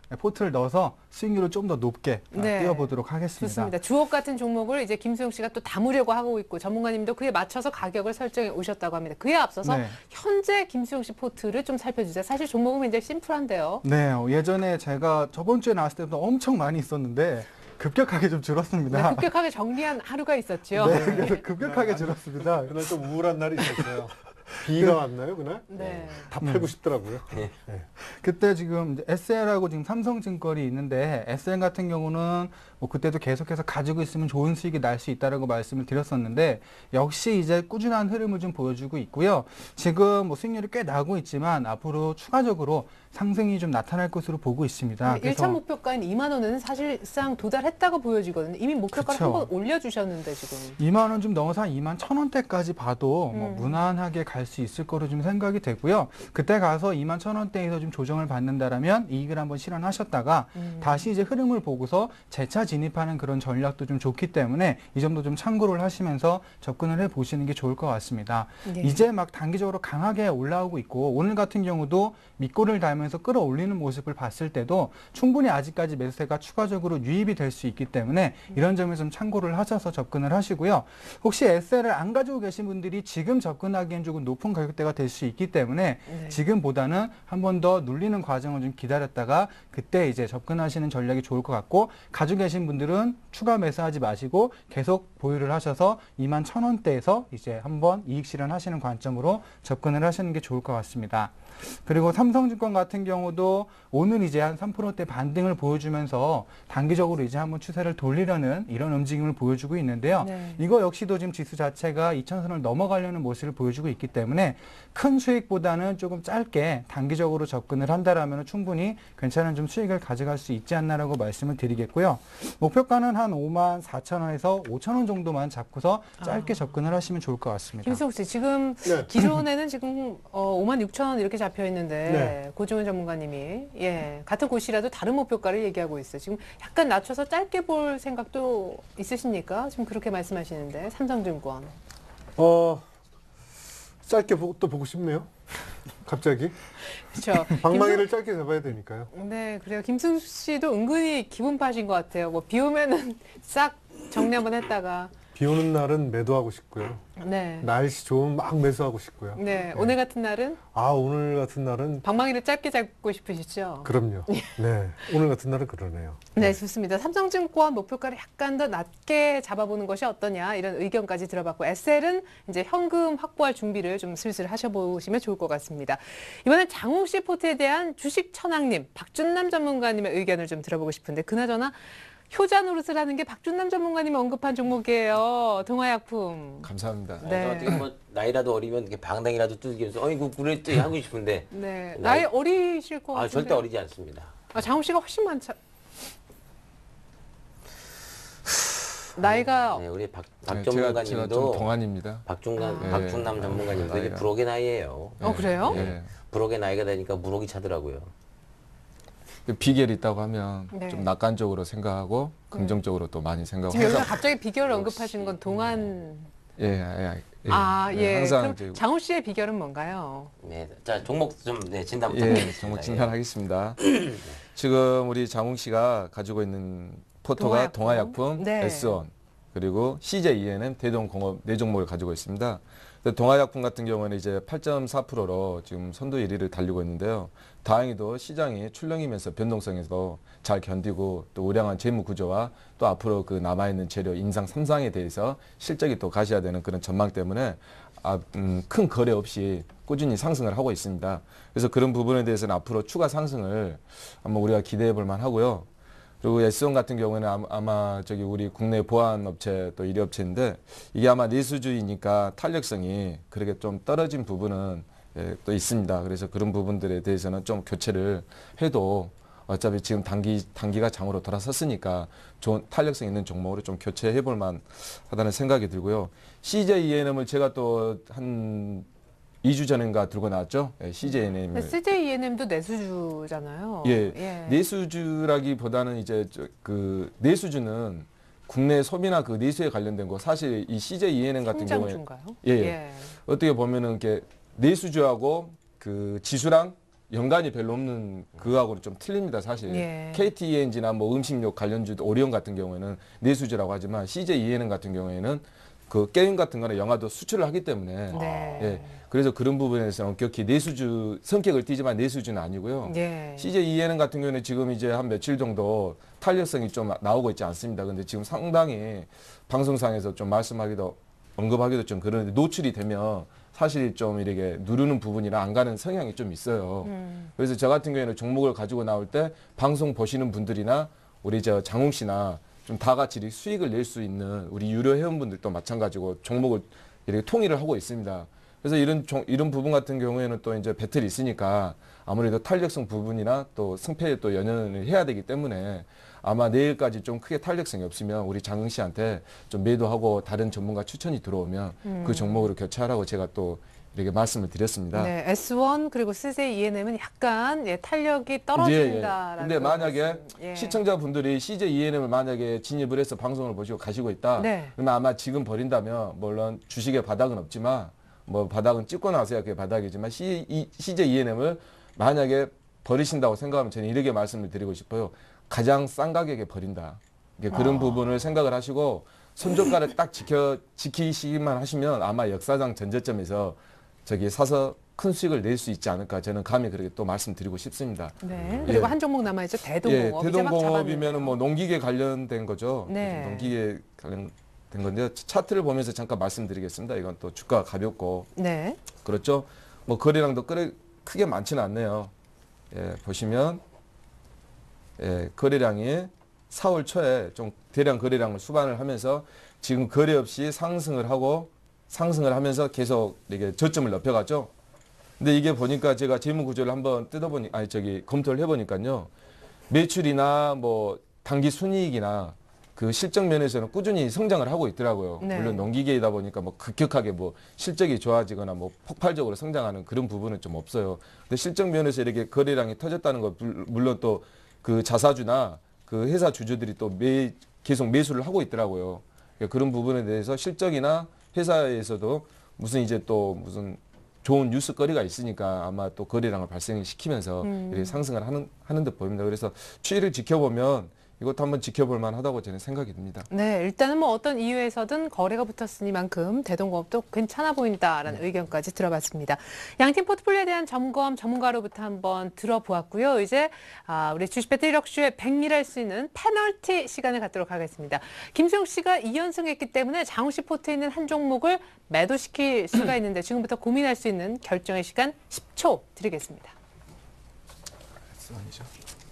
포트를 넣어서 수익률을 좀 더 높게 아, 네. 띄워보도록 하겠습니다. 좋습니다. 주옥 같은 종목을 이제 김수용 씨가 또 담으려고 하고 있고 전문가님도 그에 맞춰서 가격을 설정해 오셨다고 합니다. 그에 앞서서 네. 현재 김수용 씨 포트를 좀 살펴주세요. 사실 종목은 굉장히 심플한데요. 네, 어, 예전에 제가 저번 주에 나왔을 때부터 엄청 많이 있었는데 급격하게 좀 네, 줄었습니다. 급격하게 정리한 하루가 있었죠. 네, 그래서 급격하게 줄었습니다. 그날 좀 우울한 날이 있었어요. 비가 왔나요, 그날? 네. 다 팔고 싶더라고요. 네. 네. 그때 지금 이제 에스엘하고 지금 삼성증권이 있는데 에스엘 같은 경우는 뭐 그때도 계속해서 가지고 있으면 좋은 수익이 날 수 있다라고 말씀을 드렸었는데 역시 이제 꾸준한 흐름을 좀 보여주고 있고요. 지금 뭐 수익률이 꽤 나고 있지만 앞으로 추가적으로 상승이 좀 나타날 것으로 보고 있습니다. 일 차 목표가인 이만 원은 사실상 도달했다고 보여지거든요. 이미 목표가를 그쵸. 한번 올려주셨는데 지금. 이만 원 좀 넘어서 한 이만 천 원대까지 봐도 뭐 음. 무난하게 갈 수 있을 거로 좀 생각이 되고요. 그때 가서 이만 천 원대에서 좀 조정을 받는다라면 이익을 한번 실현하셨다가 음. 다시 이제 흐름을 보고서 재차 진입하는 그런 전략도 좀 좋기 때문에 이 점도 좀 참고를 하시면서 접근을 해 보시는 게 좋을 것 같습니다. 예. 이제 막 단기적으로 강하게 올라오고 있고 오늘 같은 경우도 밑골을 달면서 끌어올리는 모습을 봤을 때도 충분히 아직까지 매수세가 추가적으로 유입이 될 수 있기 때문에 이런 점을 좀 참고를 하셔서 접근을 하시고요. 혹시 에스엘을 안 가지고 계신 분들이 지금 접근하기엔 조금 높은 가격대가 될 수 있기 때문에 네. 지금보다는 한 번 더 눌리는 과정을 좀 기다렸다가 그때 이제 접근하시는 전략이 좋을 것 같고 가지고 계신 분들은 추가 매수하지 마시고 계속 보유를 하셔서 이만 천 원대에서 이제 한번 이익 실현하시는 관점으로 접근을 하시는 게 좋을 것 같습니다. 그리고 삼성증권 같은 경우도 오늘 이제 한 삼 퍼센트대 반등을 보여주면서 단기적으로 이제 한번 추세를 돌리려는 이런 움직임을 보여주고 있는데요. 네. 이거 역시도 지금 지수 자체가 이천 선을 넘어가려는 모습을 보여주고 있기 때문에 큰 수익보다는 조금 짧게 단기적으로 접근을 한다라면 충분히 괜찮은 좀 수익을 가져갈 수 있지 않나라고 말씀을 드리겠고요. 목표가는 한 오만 사천 원에서 오천 원 정도만 잡고서 짧게 접근을 하시면 좋을 것 같습니다. 김수옥 씨 지금 네. 기존에는 지금 어, 오만 육천 원 이렇게 잡혀 있는데 네. 고종훈 전문가님이 예 같은 곳이라도 다른 목표가를 얘기하고 있어요. 지금 약간 낮춰서 짧게 볼 생각도 있으십니까? 지금 그렇게 말씀하시는데 삼성증권. 어, 짧게 보, 또 보고 싶네요. 갑자기. 그렇죠. 방망이를 짧게 잡아야 되니까요. 네, 그래요. 김승수 씨도 은근히 기분 파신 것 같아요. 뭐 비 오면은 싹 정리 한번 했다가. 비 오는 날은 매도하고 싶고요. 네. 날씨 좋으면 막 매수하고 싶고요. 네, 오늘 같은 날은 아, 오늘 같은 날은 방망이를 짧게 잡고 싶으시죠? 그럼요. 네. 오늘 같은 날은 그러네요. 네, 좋습니다. 삼성증권 목표가를 약간 더 낮게 잡아보는 것이 어떠냐 이런 의견까지 들어봤고 에스엘은 이제 현금 확보할 준비를 좀 슬슬 하셔보시면 좋을 것 같습니다. 이번엔 장홍 씨 포트에 대한 주식 천왕님 박준남 전문가님의 의견을 좀 들어보고 싶은데 그나저나 효자 노릇을 하는 게 박준남 전문가님이 언급한 종목이에요. 동아약품. 감사합니다. 네. 네. 어떻게 뭐 나이라도 어리면 이렇게 방당이라도 뚫기면서 어이구 그래 또 하고 싶은데 네, 나이- 나이 어리실 것 아 같은데. 절대 어리지 않습니다. 아, 장홍 씨가 훨씬 많죠. 나이가 네, 우리 박, 네, 박 제가, 제가 좀 전문가님도 동안입니다. 박중남 아. 박준남 네. 전문가님도 이제 나이가. 부록의 나이예요. 어, 그래요? 예. 부록의 나이가 되니까 무록이 차더라고요. 그 비결이 있다고 하면 네. 좀 낙관적으로 생각하고 긍정적으로 또 많이 생각하고 지금 여기서 항상 갑자기 비결을 언급하시는 건 동안. 예, 예, 예. 아, 예, 예. 항상 그럼 이제 장훈 씨의 비결은 뭔가요? 네, 자 종목 좀 네, 진단 예, 부탁드리겠습니다. 정말 예. 진단하겠습니다. 지금 우리 장웅 씨가 가지고 있는 포토가 동아약품. 동아약품, 네. 에스원, 그리고 씨제이이엔엠, 대동공업 네 종목을 가지고 있습니다. 근데 동아약품 같은 경우는 이제 팔 점 사 퍼센트로 지금 선두 일 위를 달리고 있는데요. 다행히도 시장이 출렁이면서 변동성에서 잘 견디고 또 우량한 재무 구조와 또 앞으로 그 남아있는 재료 인상 삼 상에 대해서 실적이 또 가셔야 되는 그런 전망 때문에 아, 음, 큰 거래 없이 꾸준히 상승을 하고 있습니다. 그래서 그런 부분에 대해서는 앞으로 추가 상승을 한번 우리가 기대해 볼 만하고요. 그리고 에스원 같은 경우에는 아마, 아마 저기 우리 국내 보안업체 또 일 위 업체인데 이게 아마 내수주의니까 탄력성이 그렇게 좀 떨어진 부분은 예, 또 있습니다. 그래서 그런 부분들에 대해서는 좀 교체를 해도 어차피 지금 단기, 단기가 장으로 돌아섰으니까 좋은 탄력성 있는 종목으로 좀 교체해 볼 만하다는 생각이 들고요. 씨제이이엔엠을 제가 또 한 이 주 전인가 들고 나왔죠. 예, 씨제이이엔엠을. 씨제이이엔엠도 내수주잖아요. 예, 내수주라기보다는 이제 저, 그 내수주는 국내 소비나 그 내수에 관련된 거 사실 이 씨제이이엔엠 같은 경우에 성장주인가요? 예, 예. 어떻게 보면은 이렇게 내수주하고 그 지수랑 연관이 별로 없는 그거하고는 좀 틀립니다, 사실. 예. 케이티이엔지나 뭐 음식료 관련주 오리온 같은 경우에는 내수주라고 하지만 씨제이이엔엠 같은 경우에는 그 게임 같은 거나 영화도 수출을 하기 때문에 네. 예. 그래서 그런 부분에서 엄격히 내수주 성격을 띠지만 내수주는 아니고요. 예. 씨제이이엔엠 같은 경우는 지금 이제 한 며칠 정도 탄력성이 좀 나오고 있지 않습니다. 근데 지금 상당히 방송상에서 좀 말씀하기도 언급하기도 좀 그런데 노출이 되면 사실 좀 이렇게 누르는 부분이나 안 가는 성향이 좀 있어요. 음. 그래서 저 같은 경우에는 종목을 가지고 나올 때 방송 보시는 분들이나 우리 저 장웅 씨나 좀 다 같이 이렇게 수익을 낼 수 있는 우리 유료 회원분들도 마찬가지고 종목을 이렇게 통일을 하고 있습니다. 그래서 이런 종, 이런 부분 같은 경우에는 또 이제 배틀이 있으니까 아무래도 탄력성 부분이나 또 승패에 또 연연을 해야 되기 때문에 아마 내일까지 좀 크게 탄력성이 없으면 우리 장흥 씨한테 좀 매도하고 다른 전문가 추천이 들어오면 음. 그 종목으로 교체하라고 제가 또 이렇게 말씀을 드렸습니다. 네, 에스원 그리고 씨제이이엔엠은 약간 예, 탄력이 떨어진다라는. 근데 만약에 말씀. 예. 시청자분들이 씨제이이엔엠을 만약에 진입을 해서 방송을 보시고 가시고 있다. 네. 그러면 아마 지금 버린다면 물론 주식의 바닥은 없지만 뭐 바닥은 찍고 나서야 그게 바닥이지만 씨제이이엔엠을 만약에 버리신다고 생각하면 저는 이렇게 말씀을 드리고 싶어요. 가장 싼 가격에 버린다. 이게 그런 아. 부분을 생각을 하시고 손저가를 딱 지켜 지키시기만 하시면 아마 역사상 전저점에서 저기 사서 큰 수익을 낼 수 있지 않을까 저는 감히 그렇게 또 말씀드리고 싶습니다. 네. 그리고 예. 한 종목 남아있죠. 예, 대동공업. 대동공업이면은 뭐 농기계 관련된 거죠. 네. 농기계 관련된 건데요. 차트를 보면서 잠깐 말씀드리겠습니다. 이건 또 주가가 가볍고 네. 그렇죠. 뭐 거래량도 끄 크게 많지는 않네요. 예, 보시면 예, 거래량이 사월 초에 좀 대량 거래량을 수반을 하면서 지금 거래 없이 상승을 하고 상승을 하면서 계속 이게 저점을 높여갔죠. 근데 이게 보니까 제가 재무 구조를 한번 뜯어보니 아니 저기 검토를 해보니까요. 매출이나 뭐 단기 순이익이나 그 실적 면에서는 꾸준히 성장을 하고 있더라고요. 네. 물론 농기계이다 보니까 뭐 급격하게 뭐 실적이 좋아지거나 뭐 폭발적으로 성장하는 그런 부분은 좀 없어요. 근데 실적 면에서 이렇게 거래량이 터졌다는 거 물론 또 그 자사주나 그 회사 주주들이 또 매 계속 매수를 하고 있더라고요. 그런 부분에 대해서 실적이나 회사에서도 무슨 이제 또 무슨 좋은 뉴스거리가 있으니까 아마 또 거래량을 발생시키면서 음. 이렇게 상승을 하는 하는 듯 보입니다. 그래서 추이를 지켜보면 이것도 한번 지켜볼 만하다고 저는 생각이 듭니다. 네, 일단은 뭐 어떤 이유에서든 거래가 붙었으니만큼 대동공업도 괜찮아 보인다라는 네. 의견까지 들어봤습니다. 양팀 포트폴리오에 대한 점검 전문가로부터 한번 들어보았고요. 이제 아, 우리 주식 배틀 이력쇼의 백미를 할 수 있는 페널티 시간을 갖도록 하겠습니다. 김수영 씨가 이 연승했기 때문에 장우 씨 포트에 있는 한 종목을 매도시킬 수가 있는데 지금부터 고민할 수 있는 결정의 시간 십 초 드리겠습니다. 아니죠.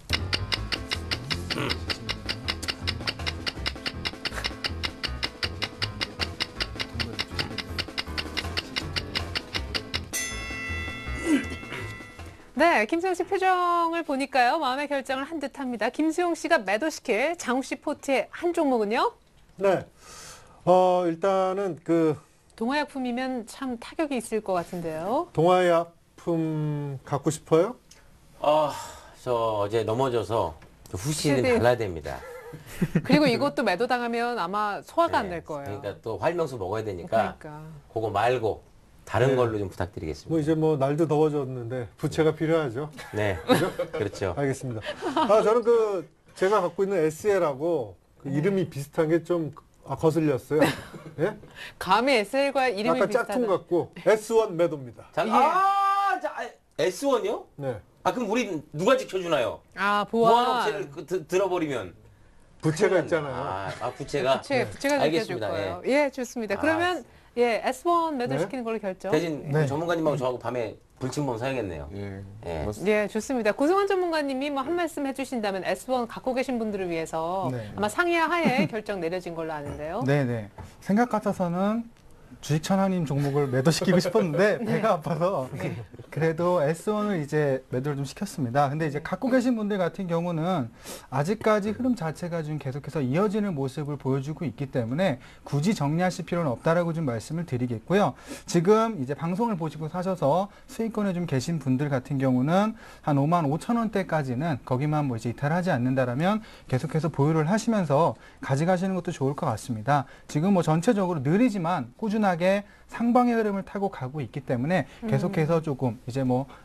네, 김수영 씨 표정을 보니까요. 마음의 결정을 한 듯합니다. 김수영 씨가 매도시킬 장우 씨 포트의 한 종목은요? 네. 어, 일단은 그 동화약품이면 참 타격이 있을 것 같은데요. 동화약품 갖고 싶어요? 아, 저 어제 넘어져서 후시는 후시는. 발라야 됩니다. 그리고 이것도 매도당하면 아마 소화가 안 네, 될 거예요. 그러니까 또 활명수 먹어야 되니까 그러니까. 그거 말고 다른 네. 걸로 좀 부탁드리겠습니다. 뭐 이제 뭐 날도 더워졌는데 부채가 필요하죠. 네, 그렇죠. 알겠습니다. 아, 저는 그 제가 갖고 있는 에스엘하고 그 네. 이름이 비슷한 게 좀 아, 거슬렸어요. 예? 감히 에스엘과 이름이 약간 비슷하다. 짝퉁 같고 에스원 매도입니다. 자, 예. 아, 자, 에스원이요? 네. 아, 그럼 우리 누가 지켜주나요? 아, 보안. 보안업체를 그, 드, 들어버리면 부채가 큰일 있잖아요. 아, 아 부채가? 부채, 부채가 네. 느껴질 알겠습니다. 거예요. 예, 좋습니다. 아. 그러면 예, 에스원 매도시키는 걸로 결정. 대신 네. 그 전문가님하고 저하고 밤에 불침범 사야겠네요. 예. 예. 뭐 예, 좋습니다. 고승환 전문가님이 뭐 한 말씀 해주신다면 에스원 갖고 계신 분들을 위해서 네. 아마 상의와 하에 결정 내려진 걸로 아는데요. 네네. 생각 같아서는 주식 천하님 종목을 매도시키고 싶었는데 배가 아파서 그래도 에스원을 이제 매도를 좀 시켰습니다. 근데 이제 갖고 계신 분들 같은 경우는 아직까지 흐름 자체가 좀 계속해서 이어지는 모습을 보여주고 있기 때문에 굳이 정리하실 필요는 없다라고 좀 말씀을 드리겠고요. 지금 이제 방송을 보시고 사셔서 수익권에 좀 계신 분들 같은 경우는 한 오만 오천 원대까지는 거기만 뭐 이제 이탈하지 않는다라면 계속해서 보유를 하시면서 가져가시는 것도 좋을 것 같습니다. 지금 뭐 전체적으로 느리지만 꾸준하게 상방의 흐름을 타고 가고 있기 때문에 계속해서 조금 이제 뭐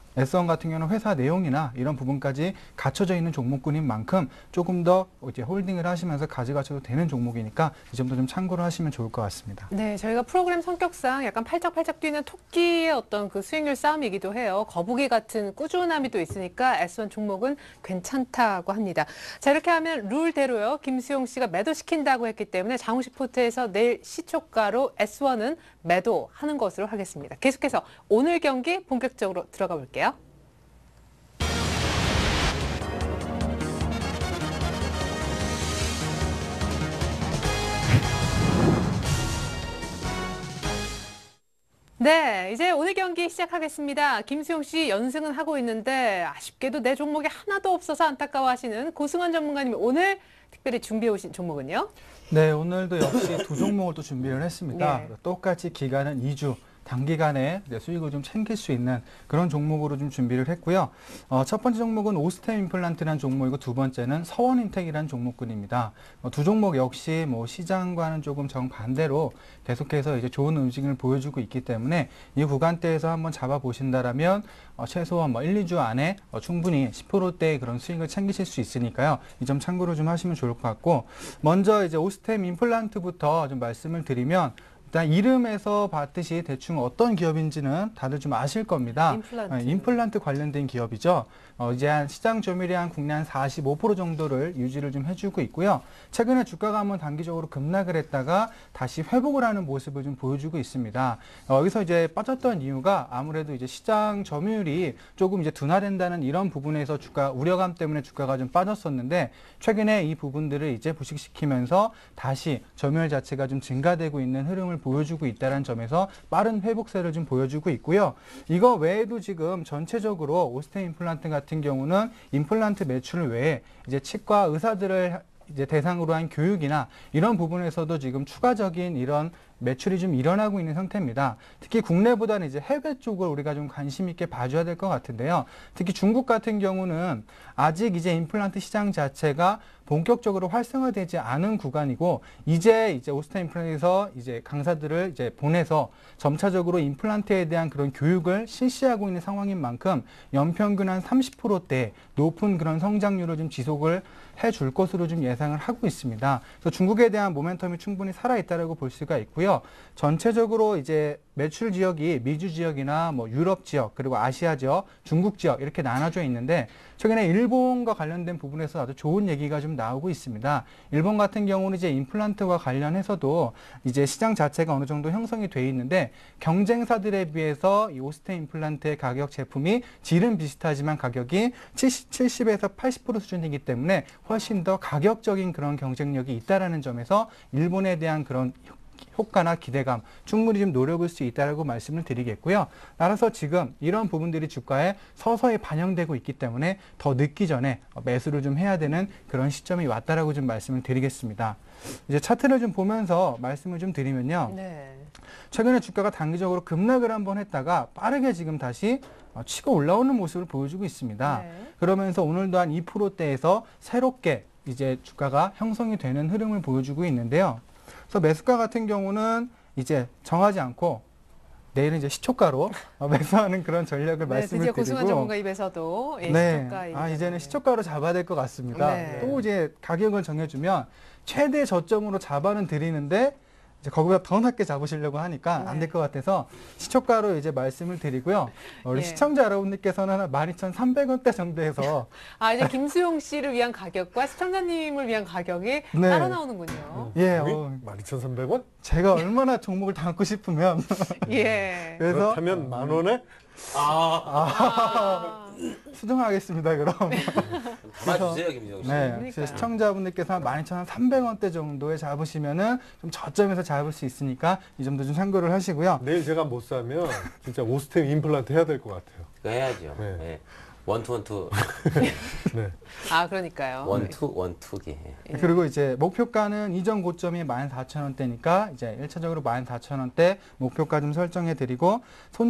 에스원 같은 경우는 회사 내용이나 이런 부분까지 갖춰져 있는 종목군인 만큼 조금 더 이제 홀딩을 하시면서 가져가셔도 되는 종목이니까 이 점도 좀 참고를 하시면 좋을 것 같습니다. 네, 저희가 프로그램 성격상 약간 팔짝팔짝 뛰는 토끼의 어떤 그 수익률 싸움이기도 해요. 거북이 같은 꾸준함이 또 있으니까 에스원 종목은 괜찮다고 합니다. 자, 이렇게 하면 룰대로요. 김수용 씨가 매도시킨다고 했기 때문에 장우식 포트에서 내일 시초가로 에스원은 매도하는 것으로 하겠습니다. 계속해서 오늘 경기 본격적으로 들어가 볼게요. 네, 이제 오늘 경기 시작하겠습니다. 김수용 씨 연승은 하고 있는데 아쉽게도 내 종목이 하나도 없어서 안타까워하시는 고승원 전문가님이 오늘 특별히 준비해 오신 종목은요? 네, 오늘도 역시 두 종목을 또 준비를 했습니다. 네. 똑같이 기간은 이 주. 단기간에 수익을 좀 챙길 수 있는 그런 종목으로 좀 준비를 했고요. 어, 첫 번째 종목은 오스템 임플란트라는 종목이고 두 번째는 서원인텍이라는 종목군입니다. 어, 두 종목 역시 뭐 시장과는 조금 정반대로 계속해서 이제 좋은 움직임을 보여주고 있기 때문에 이 구간대에서 한번 잡아보신다라면 어, 최소한 뭐 일, 이 주 안에 어, 충분히 십 퍼센트대의 그런 수익을 챙기실 수 있으니까요. 이 점 참고로 좀 하시면 좋을 것 같고, 먼저 이제 오스템 임플란트부터 좀 말씀을 드리면, 일단 이름에서 봤듯이 대충 어떤 기업인지는 다들 좀 아실 겁니다. 임플란트. 어, 임플란트 관련된 기업이죠. 어, 이제 한 시장 점유율이 한 국내 한 사십오 퍼센트 정도를 유지를 좀 해주고 있고요. 최근에 주가가 한번 단기적으로 급락을 했다가 다시 회복을 하는 모습을 좀 보여주고 있습니다. 어, 여기서 이제 빠졌던 이유가 아무래도 이제 시장 점유율이 조금 이제 둔화된다는 이런 부분에서 주가 우려감 때문에 주가가 좀 빠졌었는데, 최근에 이 부분들을 이제 부식시키면서 다시 점유율 자체가 좀 증가되고 있는 흐름을 보여주고 있다는 점에서 빠른 회복세를 좀 보여주고 있고요. 이거 외에도 지금 전체적으로 오스템 임플란트 같은 경우는 임플란트 매출 외에 이제 치과 의사들을 이제 대상으로 한 교육이나 이런 부분에서도 지금 추가적인 이런 매출이 좀 일어나고 있는 상태입니다. 특히 국내보다는 이제 해외 쪽을 우리가 좀 관심 있게 봐줘야 될 것 같은데요. 특히 중국 같은 경우는 아직 이제 임플란트 시장 자체가 본격적으로 활성화되지 않은 구간이고, 이제 이제 오스템 임플란트에서 이제 강사들을 이제 보내서 점차적으로 임플란트에 대한 그런 교육을 실시하고 있는 상황인 만큼 연평균 한 삼십 퍼센트대 높은 그런 성장률을 좀 지속을 해줄 것으로 좀 예상을 하고 있습니다. 그래서 중국에 대한 모멘텀이 충분히 살아있다라고 볼 수가 있고요. 전체적으로 이제 매출 지역이 미주 지역이나 뭐 유럽 지역, 그리고 아시아 지역, 중국 지역 이렇게 나눠져 있는데, 최근에 일본과 관련된 부분에서 아주 좋은 얘기가 좀 나오고 있습니다. 일본 같은 경우는 이제 임플란트와 관련해서도 이제 시장 자체가 어느 정도 형성이 돼 있는데, 경쟁사들에 비해서 이 오스템 임플란트의 가격 제품이 질은 비슷하지만 가격이 칠십, 칠십에서 팔십 퍼센트 수준이기 때문에 훨씬 더 가격적인 그런 경쟁력이 있다라는 점에서 일본에 대한 그런 효과나 기대감 충분히 좀 노려볼 수 있다라고 말씀을 드리겠고요. 따라서 지금 이런 부분들이 주가에 서서히 반영되고 있기 때문에 더 늦기 전에 매수를 좀 해야 되는 그런 시점이 왔다라고 좀 말씀을 드리겠습니다. 이제 차트를 좀 보면서 말씀을 좀 드리면요. 네. 최근에 주가가 단기적으로 급락을 한번 했다가 빠르게 지금 다시 치고 올라오는 모습을 보여주고 있습니다. 네. 그러면서 오늘도 한 이 퍼센트대에서 새롭게 이제 주가가 형성이 되는 흐름을 보여주고 있는데요. 그래서 매수가 같은 경우는 이제 정하지 않고 내일은 이제 시초가로 매수하는 그런 전략을 네, 말씀을 드디어 드리고, 고승원 전문가 입에서도 예, 네, 시초가 아 얘기가 이제는 나오네요. 시초가로 잡아야 될 것 같습니다. 네. 또 이제 가격을 정해주면 최대 저점으로 잡아는 드리는데 이제 거기보다 더 낮게 잡으시려고 하니까 안 될 것 같아서 시초가로 이제 말씀을 드리고요. 우리 예. 시청자 여러분들께서는 한 만 이천삼백 원대 정도에서 아, 이제 김수용 씨를 위한 가격과 시청자님을 위한 가격이 네. 따로 나오는군요. 예, 어, 만 이천삼백 원? 제가 얼마나 종목을 담고 싶으면 예. 그래서 그렇다면 만 원에? 아, 수정하겠습니다. 그럼. 담아주세요, 김수영 씨. 네, 그러니까요. 그래서 시청자분들께서 한 만 이천삼백 원대 정도에 잡으시면은 좀 저점에서 잡을 수 있으니까 이 점도 좀 참고를 하시고요. 내일 제가 못 사면 진짜 오스템 임플란트 해야 될 것 같아요. 그거 해야죠. 네. 네. 원투 원투 네. 아, 그러니까요. 원투 원투기. 예. 그리고 이제 목표가는 이전 고점이 만 사천 원대니까 이제 일 차적으로 만 사천 원대 목표가 좀 설정해 드리고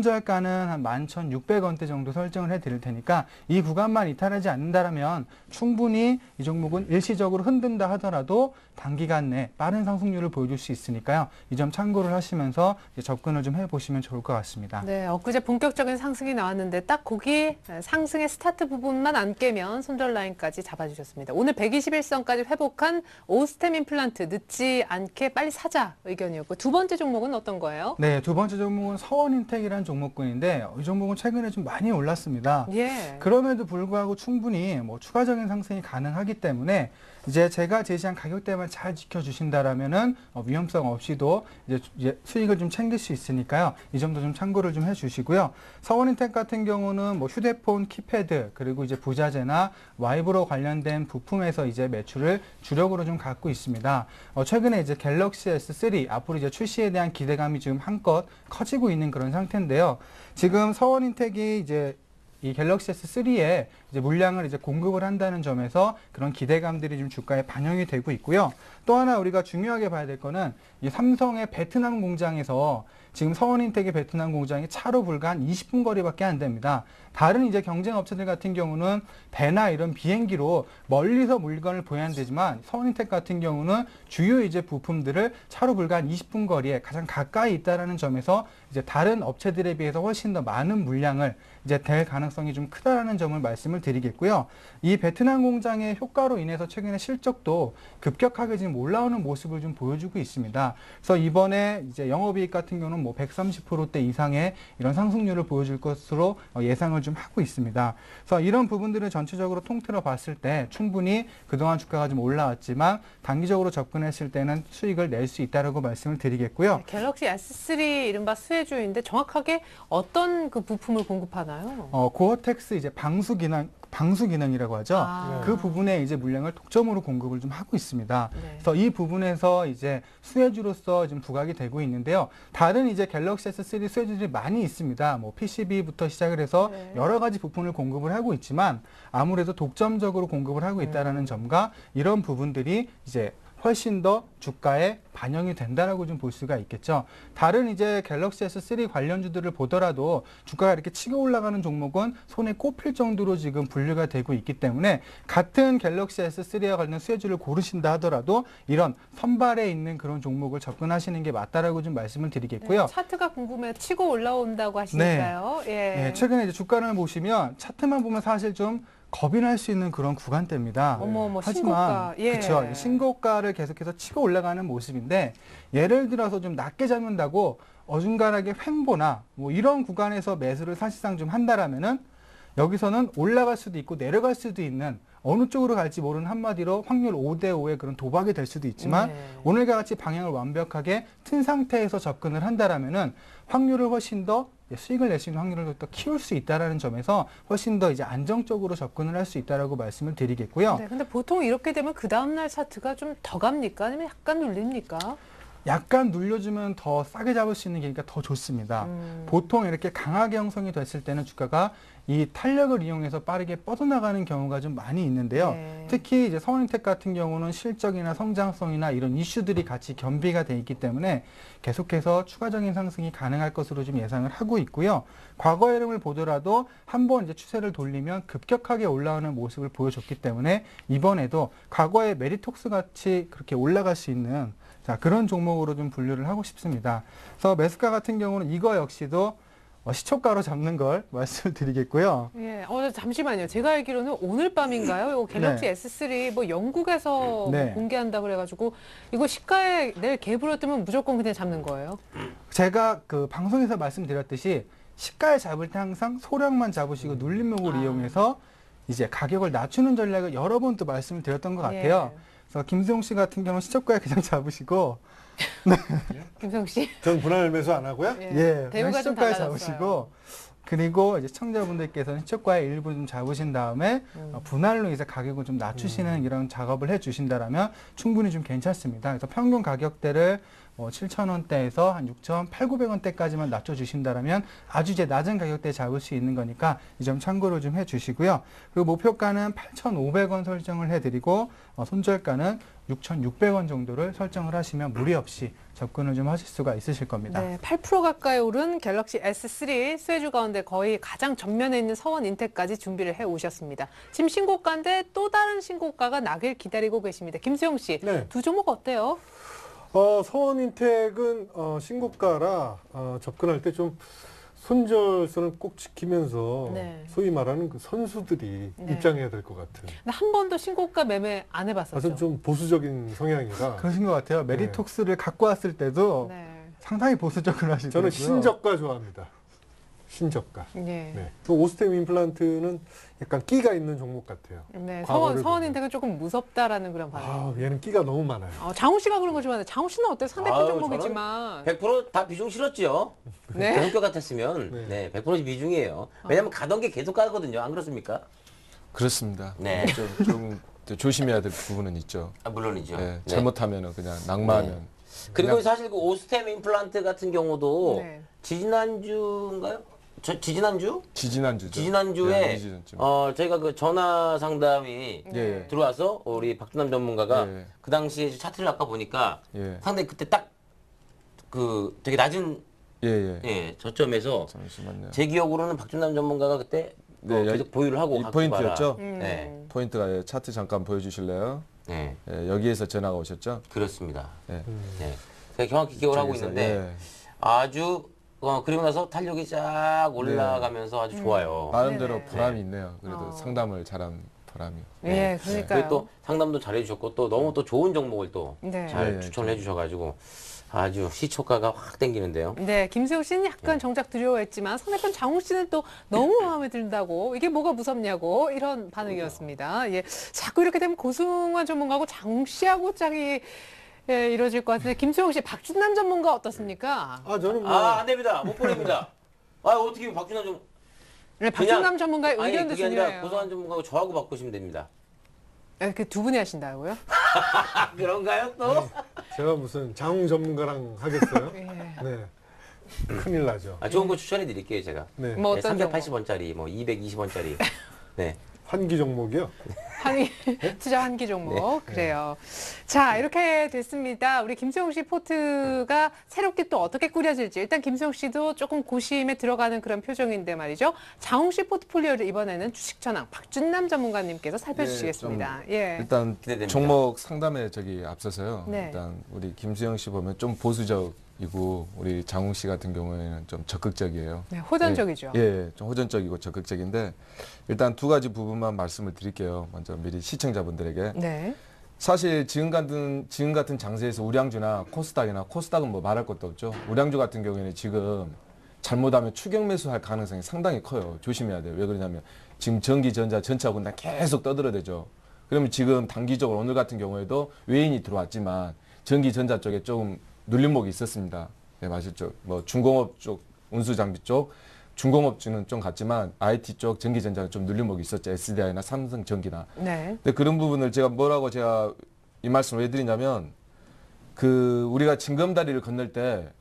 손절가는 한 만 천육백 원대 정도 설정을 해 드릴 테니까 이 구간만 이탈하지 않는다라면 충분히 이 종목은 일시적으로 흔든다 하더라도 단기간 내 빠른 상승률을 보여줄 수 있으니까요. 이 점 참고를 하시면서 이제 접근을 좀 해보시면 좋을 것 같습니다. 네, 엊그제 본격적인 상승이 나왔는데 딱 거기 상승의 스타트 부분만 안 깨면 손절 라인까지 잡아주셨습니다. 오늘 백이십일 선까지 회복한 오스템 임플란트 늦지 않게 빨리 사자 의견이었고 두 번째 종목은 어떤 거예요? 네, 두 번째 종목은 서원인텍이라는 종목군인데 이 종목은 최근에 좀 많이 올랐습니다. 예. 그럼에도 불구하고 충분히 뭐 추가적인 상승이 가능하기 때문에 이제 제가 제시한 가격대만 잘 지켜주신다라면은 어, 위험성 없이도 이제, 이제 수익을 좀 챙길 수 있으니까요. 이 점도 좀 참고를 좀 해주시고요. 서원인텍 같은 경우는 뭐 휴대폰, 키패드 그리고 이제 부자재나 와이브로 관련된 부품에서 이제 매출을 주력으로 좀 갖고 있습니다. 어, 최근에 이제 갤럭시 에스 쓰리 앞으로 이제 출시에 대한 기대감이 지금 한껏 커지고 있는 그런 상태인데요. 지금 서원인텍이 이제 이 갤럭시 에스 쓰리에 이제 물량을 이제 공급을 한다는 점에서 그런 기대감들이 좀 주가에 반영이 되고 있고요. 또 하나 우리가 중요하게 봐야 될 거는 이 삼성의 베트남 공장에서 지금 서원인텍의 베트남 공장이 차로 불과 한 이십 분 거리밖에 안 됩니다. 다른 이제 경쟁 업체들 같은 경우는 배나 이런 비행기로 멀리서 물건을 보내야 되지만 서원인텍 같은 경우는 주요 이제 부품들을 차로 불과 한 이십 분 거리에 가장 가까이 있다라는 점에서 이제 다른 업체들에 비해서 훨씬 더 많은 물량을 이제 될 가능성이 좀 크다라는 점을 말씀을 드리겠고요. 이 베트남 공장의 효과로 인해서 최근에 실적도 급격하게 지금 올라오는 모습을 좀 보여주고 있습니다. 그래서 이번에 이제 영업이익 같은 경우는 뭐 백삼십 퍼센트대 이상의 이런 상승률을 보여줄 것으로 예상을 좀 하고 있습니다. 그래서 이런 부분들을 전체적으로 통틀어 봤을 때 충분히 그동안 주가가 좀 올라왔지만 단기적으로 접근했을 때는 수익을 낼 수 있다라고 말씀을 드리겠고요. 네, 갤럭시 에스 쓰리 이른바 수혜주인데 정확하게 어떤 그 부품을 공급하나요? 어, 고어텍스 이제 방수 기능 방수 기능이라고 하죠. 아. 그 부분에 이제 물량을 독점으로 공급을 좀 하고 있습니다. 네. 그래서 이 부분에서 이제 수혜주로서 좀 부각이 되고 있는데요. 다른 이제 갤럭시 에스 쓰리 수혜주들이 많이 있습니다. 뭐 피시비부터 시작을 해서 네. 여러 가지 부품을 공급을 하고 있지만 아무래도 독점적으로 공급을 하고 있다라는 음. 점과 이런 부분들이 이제 훨씬 더 주가에 반영이 된다라고 좀 볼 수가 있겠죠. 다른 이제 갤럭시 에스 쓰리 관련주들을 보더라도 주가가 이렇게 치고 올라가는 종목은 손에 꼽힐 정도로 지금 분류가 되고 있기 때문에 같은 갤럭시 에스 쓰리와 관련 수혜주를 고르신다 하더라도 이런 선발에 있는 그런 종목을 접근하시는 게 맞다라고 좀 말씀을 드리겠고요. 네, 차트가 궁금해 치고 올라온다고 하시니까요. 예. 네, 최근에 이제 주가를 보시면 차트만 보면 사실 좀 겁이 날 수 있는 그런 구간대입니다. 어머 어머 하지만 신고가. 예. 그렇죠. 신고가를 계속해서 치고 올라가는 모습인데 예를 들어서 좀 낮게 잡는다고 어중간하게 횡보나 뭐 이런 구간에서 매수를 사실상 좀 한다라면은 여기서는 올라갈 수도 있고 내려갈 수도 있는 어느 쪽으로 갈지 모르는 한마디로 확률 오 대 오의 그런 도박이 될 수도 있지만 네. 오늘과 같이 방향을 완벽하게 튼 상태에서 접근을 한다라면은 확률을 훨씬 더 수익을 낼 수 있는 확률을 더 키울 수 있다라는 점에서 훨씬 더 이제 안정적으로 접근을 할 수 있다라고 말씀을 드리겠고요. 네, 근데 보통 이렇게 되면 그 다음날 차트가 좀 더 갑니까? 아니면 약간 눌립니까? 약간 눌려주면 더 싸게 잡을 수 있는 기회가 더 좋습니다. 음. 보통 이렇게 강하게 형성이 됐을 때는 주가가 이 탄력을 이용해서 빠르게 뻗어나가는 경우가 좀 많이 있는데요. 네. 특히 이제 서원인텍 같은 경우는 실적이나 성장성이나 이런 이슈들이 같이 겸비가 돼 있기 때문에 계속해서 추가적인 상승이 가능할 것으로 좀 예상을 하고 있고요. 과거 흐름을 보더라도 한번 이제 추세를 돌리면 급격하게 올라오는 모습을 보여줬기 때문에 이번에도 과거의 메리톡스 같이 그렇게 올라갈 수 있는 자, 그런 종목으로 좀 분류를 하고 싶습니다. 그래서 매수가 같은 경우는 이거 역시도 어, 시초가로 잡는 걸 말씀을 드리겠고요. 예, 어, 잠시만요. 제가 알기로는 오늘 밤인가요? 이거 갤럭시 네. 에스 쓰리 뭐 영국에서 네. 공개한다 그래가지고 이거 시가에 내일 갭으로 뜨면 무조건 그냥 잡는 거예요? 제가 그 방송에서 말씀드렸듯이 시가에 잡을 때 항상 소량만 잡으시고 눌림목을 아. 이용해서 이제 가격을 낮추는 전략을 여러 번 또 말씀을 드렸던 것 같아요. 예. 그래서 김수용 씨 같은 경우는 시초가에 그냥 잡으시고 김성 씨. 전 분할 매수 안 하고요. 예. 예, 그냥 대우가 좀 시초가에 달라졌어요. 잡으시고 그리고 이제 시청자분들께서는 시초가의 일부 좀 잡으신 다음에 어, 분할로 이제 가격을 좀 낮추시는 이런 작업을 해주신다라면 충분히 좀 괜찮습니다. 그래서 평균 가격대를 뭐 칠천 원대에서 한 육천팔백구백 원대까지만 낮춰주신다라면 아주 이제 낮은 가격대에 잡을 수 있는 거니까 이 점 참고로 좀 해주시고요. 그리고 목표가는 팔천오백 원 설정을 해드리고 어, 손절가는 육천육백 원 정도를 설정을 하시면 무리 없이 접근을 좀 하실 수가 있으실 겁니다. 네, 팔 퍼센트 가까이 오른 갤럭시 에스 쓰리 수혜주 가운데 거의 가장 전면에 있는 서원 인텍까지 준비를 해 오셨습니다. 지금 신고가인데 또 다른 신고가가 나길 기다리고 계십니다. 김수영 씨, 네. 두 종목 어때요? 어, 서원인텍은 어, 신고가라 어, 접근할 때 좀 손절선을 꼭 지키면서 네. 소위 말하는 그 선수들이 네. 입장해야 될 것 같아요. 근데 한 번도 신고가 매매 안 해봤었죠. 사실 좀 보수적인 성향이라 그러신 것 같아요. 메리톡스를 갖고 왔을 때도 네. 상당히 보수적으로 하시더라고요. 저는 신저가 좋아합니다. 신저가. 예. 네. 네. 또 오스템 임플란트는 약간 끼가 있는 종목 같아요. 네, 과거를 서원, 보면. 서원 인텍은 조금 무섭다라는 그런 반응. 아, 얘는 끼가 너무 많아요. 어, 장훈 씨가 그런 거 좋아하는데 장훈 씨는 어때요? 상대편 아유, 종목이지만. 백 퍼센트 다 비중 실었죠. 네. 제 성격 같았으면 네. 네, 백 퍼센트 비중이에요. 왜냐면 가던 게 계속 가거든요. 안 그렇습니까? 그렇습니다. 네. 좀, 좀 조심해야 될 부분은 있죠. 아, 물론이죠. 예, 네. 잘못하면은 그냥 낙마하면. 그리고 그냥- 사실 그 오스템 임플란트 같은 경우도 네. 지지난주인가요? 저, 지지난주? 지지난주죠. 지지난주에 예, 이 주전쯤. 어 저희가 그 전화 상담이 예, 예. 들어와서 우리 박준남 전문가가 예. 그 당시에 차트를 아까 보니까 예. 상당히 그때 딱 그 되게 낮은 예, 예. 예, 저점에서 잠시만요. 제 기억으로는 박준남 전문가가 그때 네, 어, 여- 계속 보유를 하고 이 갖고 포인트였죠? 봐라. 음. 네, 포인트가 예, 차트 잠깐 보여주실래요? 네, 예, 여기에서 전화가 오셨죠? 그렇습니다. 예. 네, 제가 정확히 기억을 하고 저기서, 있는데 예. 아주 어, 그리고 나서 탄력이 쫙 올라가면서 아주 좋아요. 나름대로 네네. 보람이 있네요. 그래도 어. 상담을 잘한 보람이. 예, 그리고 그러니까요. 또 상담도 잘해주셨고 또 너무 또 좋은 종목을 또 잘 네. 네, 추천을 해주셔가지고 아주 시초가가 확 땡기는데요. 네, 김수영 씨는 약간 정작 두려워했지만 상대편 장훈 씨는 또 너무 마음에 든다고 이게 뭐가 무섭냐고 이런 반응이었습니다. 예, 자꾸 이렇게 되면 고승환 전문가하고 장훈 씨하고 짝이 예, 이루어질 것 같은데 김수영 씨, 박준남 전문가 어떻습니까? 아, 저는 뭐 아, 안 됩니다. 못 보냅니다. 아, 어떻게 박준환 좀 네, 박준남 그냥- 전문가의 아니 의견도 그게 아니라 중요해요. 고소한 전문가하고 저하고 바꾸시면 됩니다. 이렇게 두 분이 하신다고요? 아, 그런가요 또? 제가 무슨 장웅 전문가랑 하겠어요? 예. 네. 큰일 나죠. 아, 좋은 거 추천해 드릴게요 제가. 네. 뭐 네, 어떤 삼백팔십 원짜리, 뭐 이백이십 원짜리. 네. 환기 종목이요? 한기 투자 한기 종목 네. 그래요. 자, 이렇게 됐습니다. 우리 김수영 씨 포트가 새롭게 또 어떻게 꾸려질지 일단 김수영 씨도 조금 고심에 들어가는 그런 표정인데 말이죠. 장웅 씨 포트폴리오를 이번에는 주식 전황 박준남 전문가님께서 살펴주시겠습니다. 예. 일단 기대됩니다. 종목 상담에 저기 앞서서요. 네. 일단 우리 김수영 씨 보면 좀 보수적이고 우리 장웅 씨 같은 경우에는 좀 적극적이에요. 네, 호전적이죠. 예, 예, 좀 호전적이고 적극적인데 일단 두 가지 부분만 말씀을 드릴게요. 먼저 미리 시청자분들에게 네. 사실 지금 같은 지금 같은 장세에서 우량주나 코스닥이나 코스닥은 뭐 말할 것도 없죠. 우량주 같은 경우에는 지금 잘못하면 추격 매수할 가능성이 상당히 커요. 조심해야 돼요. 왜 그러냐면 지금 전기, 전자, 전차하고 다 계속 떠들어대죠. 그러면 지금 단기적으로 오늘 같은 경우에도 외인이 들어왔지만 전기, 전자 쪽에 조금 눌림목이 있었습니다. 네, 맞았죠. 뭐 중공업 쪽, 운수장비 쪽, 중공업주는 좀 같지만 아이티 쪽, 전기, 전자는 좀 눌림목이 있었죠. 에스디아이나 삼성전기나. 네. 근데 그런 부분을 제가 뭐라고 제가 이 말씀을 왜 드리냐면 그 우리가 징검다리를 건널 때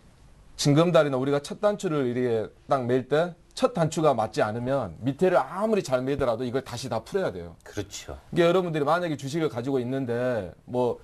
징검다리나 우리가 첫 단추를 이렇게 딱 맬 때 첫 단추가 맞지 않으면 밑에를 아무리 잘 매더라도 이걸 다시 다 풀어야 돼요. 그렇죠. 이게 여러분들이 만약에 주식을 가지고 있는데 뭐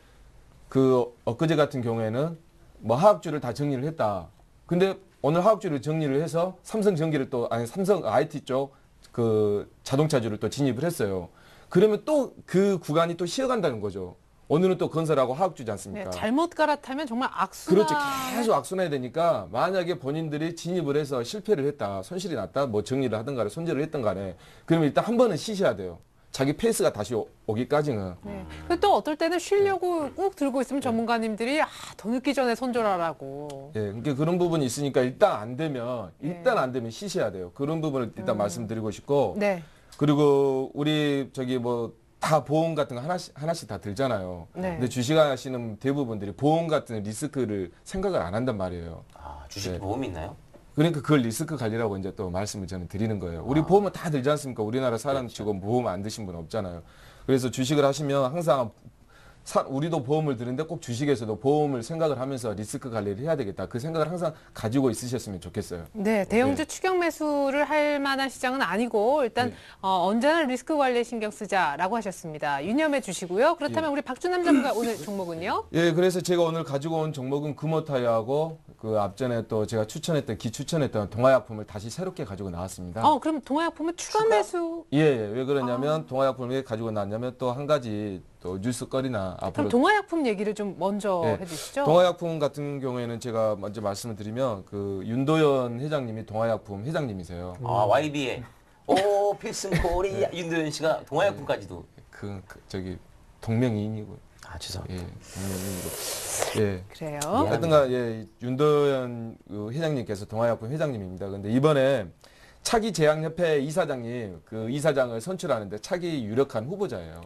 그 엊그제 같은 경우에는 뭐 하학주를 다 정리를 했다. 근데 오늘 하학주를 정리를 해서 삼성전기를 또 아니 삼성 아이티 쪽 그 자동차주를 또 진입을 했어요. 그러면 또 그 구간이 또 쉬어간다는 거죠. 오늘은 또 건설하고 하학주지 않습니까? 네, 잘못 갈아타면 정말 악순환. 그렇죠. 계속 악순환이 되니까 만약에 본인들이 진입을 해서 실패를 했다, 손실이 났다, 뭐 정리를 하든 간에 손절을 했든 간에 그러면 일단 한 번은 쉬셔야 돼요. 자기 페이스가 다시 오, 오기까지는. 네. 근데 또 어떨 때는 쉬려고 꾹 들고 있으면 전문가님들이 아, 더 늦기 전에 손절하라고. 예, 그러니까 그런 부분이 있으니까 일단 안 되면 일단 네. 안 되면 쉬셔야 돼요. 그런 부분을 일단 말씀드리고 싶고 네. 그리고 우리 저기 뭐 다 보험 같은 거 하나씩 하나씩 다 들잖아요. 네. 근데 주식하시는 대부분들이 보험 같은 리스크를 생각을 안 한단 말이에요. 아, 주식 네. 보험이 있나요? 그러니까 그걸 리스크 관리라고 이제 또 말씀을 저는 드리는 거예요. 우리 보험은 다 들지 않습니까? 우리나라 사람 치고 보험 안 드신 분 없잖아요. 그래서 주식을 하시면 항상 사, 우리도 보험을 드는데 꼭 주식에서도 보험을 생각을 하면서 리스크 관리를 해야 되겠다. 그 생각을 항상 가지고 있으셨으면 좋겠어요. 네, 대형주 네. 추격 매수를 할 만한 시장은 아니고 일단 네. 어, 언제나 리스크 관리에 신경 쓰자라고 하셨습니다. 유념해 주시고요. 그렇다면 예. 우리 박준남 전문가 오늘 종목은요? 예, 그래서 제가 오늘 가지고 온 종목은 금호타이어하고 그 앞전에 또 제가 추천했던 기 추천했던 동아약품을 다시 새롭게 가지고 나왔습니다. 어, 그럼 동아약품은 추가, 매수. 예, 예. 왜 그러냐면 동아약품을 왜 가지고 나왔냐면 또 한 가지 또 뉴스거리나 그럼 앞으로 동아약품 얘기를 좀 먼저 예. 해주시죠. 동아약품 같은 경우에는 제가 먼저 말씀을 드리면 그 윤도현 회장님이 동아약품 회장님이세요. 아, 와이비의 오 필승 코리아 윤도현 씨가 동아약품까지도. 그, 그 저기 동명이인이고. 아, 죄송. 예, 동명이인이고. 예. 그래요. 하여튼간 예, 윤도현 그 회장님께서 동아약품 회장님입니다. 근데 이번에 차기 제약협회 이사장님 그 이사장을 선출하는데 차기 유력한 후보자예요.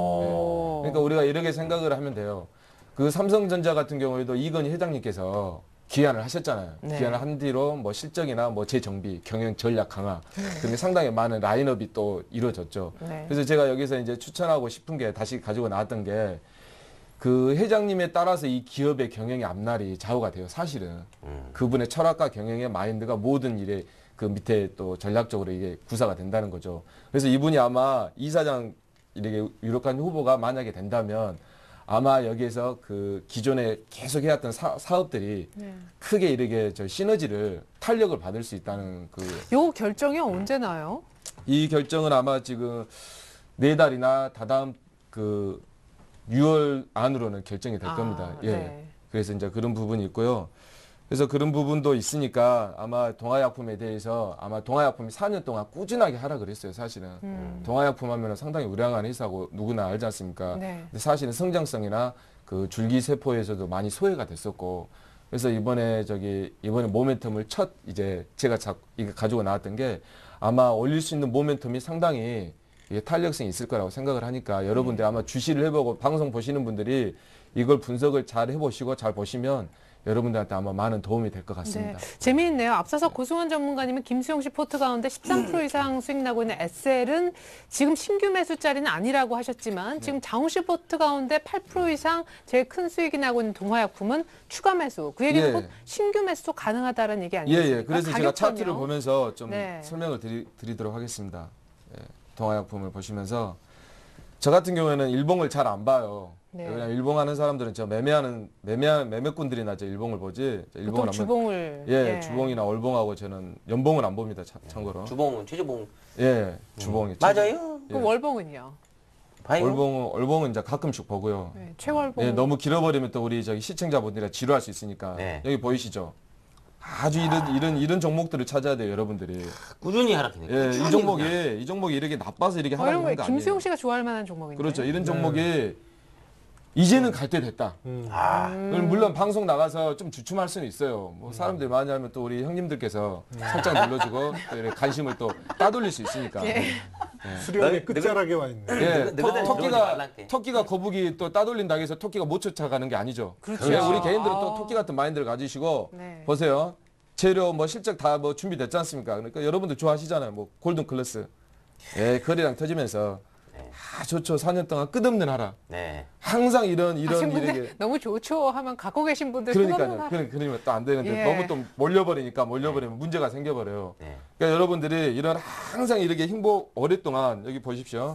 오. 그러니까 우리가 이렇게 생각을 하면 돼요. 그 삼성전자 같은 경우에도 이건희 회장님께서 기한을 하셨잖아요. 네. 기한을 한 뒤로 뭐 실적이나 뭐 재정비, 경영 전략 강화, 근데 상당히 많은 라인업이 또 이루어졌죠. 네. 그래서 제가 여기서 이제 추천하고 싶은 게 다시 가지고 나왔던 게 그 회장님에 따라서 이 기업의 경영의 앞날이 좌우가 돼요. 사실은 음. 그분의 철학과 경영의 마인드가 모든 일에 그 밑에 또 전략적으로 이게 구사가 된다는 거죠. 그래서 이분이 아마 이사장 이렇게 유력한 후보가 만약에 된다면 아마 여기에서 그 기존에 계속 해왔던 사, 사업들이 네. 크게 이렇게 저 시너지를 탄력을 받을 수 있다는 그 요 결정이 언제 나요? 이 결정은 아마 지금 네 달이나 다다음 그 유월 안으로는 결정이 될 아, 겁니다. 예. 네. 그래서 이제 그런 부분이 있고요. 그래서 그런 부분도 있으니까 아마 동아약품에 대해서 아마 동아약품이 사 년 동안 꾸준하게 하라 그랬어요, 사실은. 음. 동아약품 하면 상당히 우량한 회사고 누구나 알지 않습니까? 네. 근데 사실은 성장성이나 그 줄기세포에서도 많이 소외가 됐었고 그래서 이번에 저기 이번에 모멘텀을 첫 이제 제가 자, 이거 가지고 나왔던 게 아마 올릴 수 있는 모멘텀이 상당히 이게 탄력성이 있을 거라고 생각을 하니까 여러분들 아마 주시를 해보고 방송 보시는 분들이 이걸 분석을 잘 해보시고 잘 보시면 여러분들한테 아마 많은 도움이 될 것 같습니다. 네. 재미있네요. 앞서서 고승원 전문가님은 김수용 씨 포트 가운데 십삼 퍼센트 이상 수익 나고 있는 에스엘은 지금 신규 매수자리는 아니라고 하셨지만 지금 장훈 씨 포트 가운데 팔 퍼센트 이상 제일 큰 수익이 나고 있는 동화약품은 추가 매수. 그 얘기는 예. 꼭 신규 매수도 가능하다는 얘기 예, 아니겠습니까? 예. 그래서 제가 가격권요. 차트를 보면서 좀 네. 설명을 드리, 드리도록 하겠습니다. 예, 동아약품을 보시면서 저 같은 경우에는 일봉을 잘 안 봐요. 네. 그냥 일봉하는 사람들은 저 매매하는 매매 매매꾼들이나 저 일봉을 보지. 저 보통 일봉을 주봉을 예, 주봉이나 월봉하고 저는 연봉은 안 봅니다. 참, 참고로. 주봉은 최주봉. 예, 주봉이. 맞아요. 그 예. 월봉은요? 봐요. 월봉은 월봉은 이제 가끔씩 보고요. 네, 최월봉. 예, 너무 길어버리면 또 우리 저기 시청자분들이 지루할 수 있으니까 네. 여기 보이시죠? 아주 이런 이런 이런 종목들을 찾아야 돼요, 여러분들이. 꾸준히 하락해. 예, 이 종목이 이 종목이 이렇게 나빠서 이렇게 어, 하락하는 이런 거 거 김수용 아니에요. 씨가 좋아할 만한 종목인데. 그렇죠. 이런 네. 종목이 이제는 갈 때 됐다. 음. 아, 그럼 물론 방송 나가서 좀 주춤할 수는 있어요. 뭐 사람들이 많이 하면 또 우리 형님들께서 살짝 눌러주고 또 이렇게 관심을 또 따돌릴 수 있으니까. 예. 수령의 너- 끝자락에 와 있네. 예, 너희들 들어오지 토끼가 말란게. 토끼가 거북이 또 따돌린다고 해서 토끼가 못 쫓아가는 게 아니죠. 그렇죠. 예, 우리 개인들은 또 아. 토끼 같은 마인드를 가지시고 네. 보세요. 재료 뭐 실적 다 뭐 준비됐지 않습니까? 그러니까 여러분들 좋아하시잖아요. 뭐 골든 클래스. 예, 거리랑 터지면서 아 좋죠. 사 년 동안 끝없는 하라. 네. 항상 이런 하신 이런 분들 일에게 너무 좋죠 하면 갖고 계신 분들 끝없는 그러니까요. 하- 그러, 그러면 또 안 되는데 예. 너무 또 몰려버리니까 몰려버리면 문제가 생겨버려요. 네. 그러니까 여러분들이 이런 항상 이렇게 행복 오랫동안 여기 보십시오.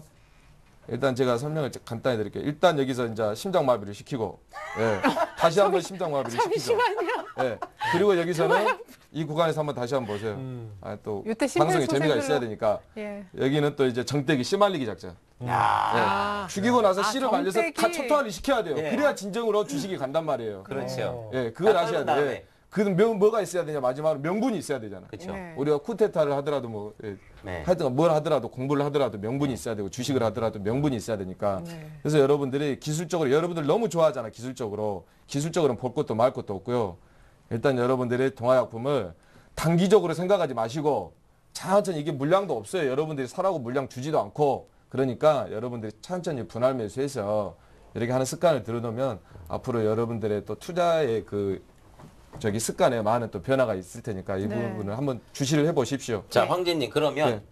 일단 제가 설명을 간단히 드릴게요. 일단 여기서 이제 심장마비를 시키고, 예. 다시 한번 심장마비를 시키죠. 잠시만요. 예. 그리고 여기서는 이 구간에서 한번 다시 한번 보세요. 음. 아, 또 요때 방송에 재미가 심폐소생술로- 있어야 되니까 예. 여기는 또 이제 정떼기 씨말리기 작전. 야. 아, 죽이고 나서 아, 씨를 말려서 정떼기. 다 초토화를 시켜야 돼요. 예. 그래야 진정으로 주식이 간단 말이에요. 그렇죠. 예, 그걸 다 아셔야 썰은 다음에. 돼. 그 명, 뭐가 있어야 되냐 마지막으로 명분이 있어야 되잖아. 그렇죠. 네. 우리가 쿠데타를 하더라도 뭐 예, 네. 하여튼 뭘 하더라도 공부를 하더라도 명분이 있어야 되고 주식을 하더라도 명분이 있어야 되니까 네. 그래서 여러분들이 기술적으로 여러분들 너무 좋아하잖아 기술적으로 기술적으로는 볼 것도 말 것도 없고요. 일단 여러분들이 동아약품을 단기적으로 생각하지 마시고 천천히 이게 물량도 없어요. 여러분들이 사라고 물량 주지도 않고 그러니까 여러분들이 천천히 분할 매수해서 이렇게 하는 습관을 들여놓으면 앞으로 여러분들의 또 투자의 그 저기 습관에 많은 또 변화가 있을 테니까 이 네. 부분을 한번 주시를 해보십시오. 자, 네. 황제님 그러면 네.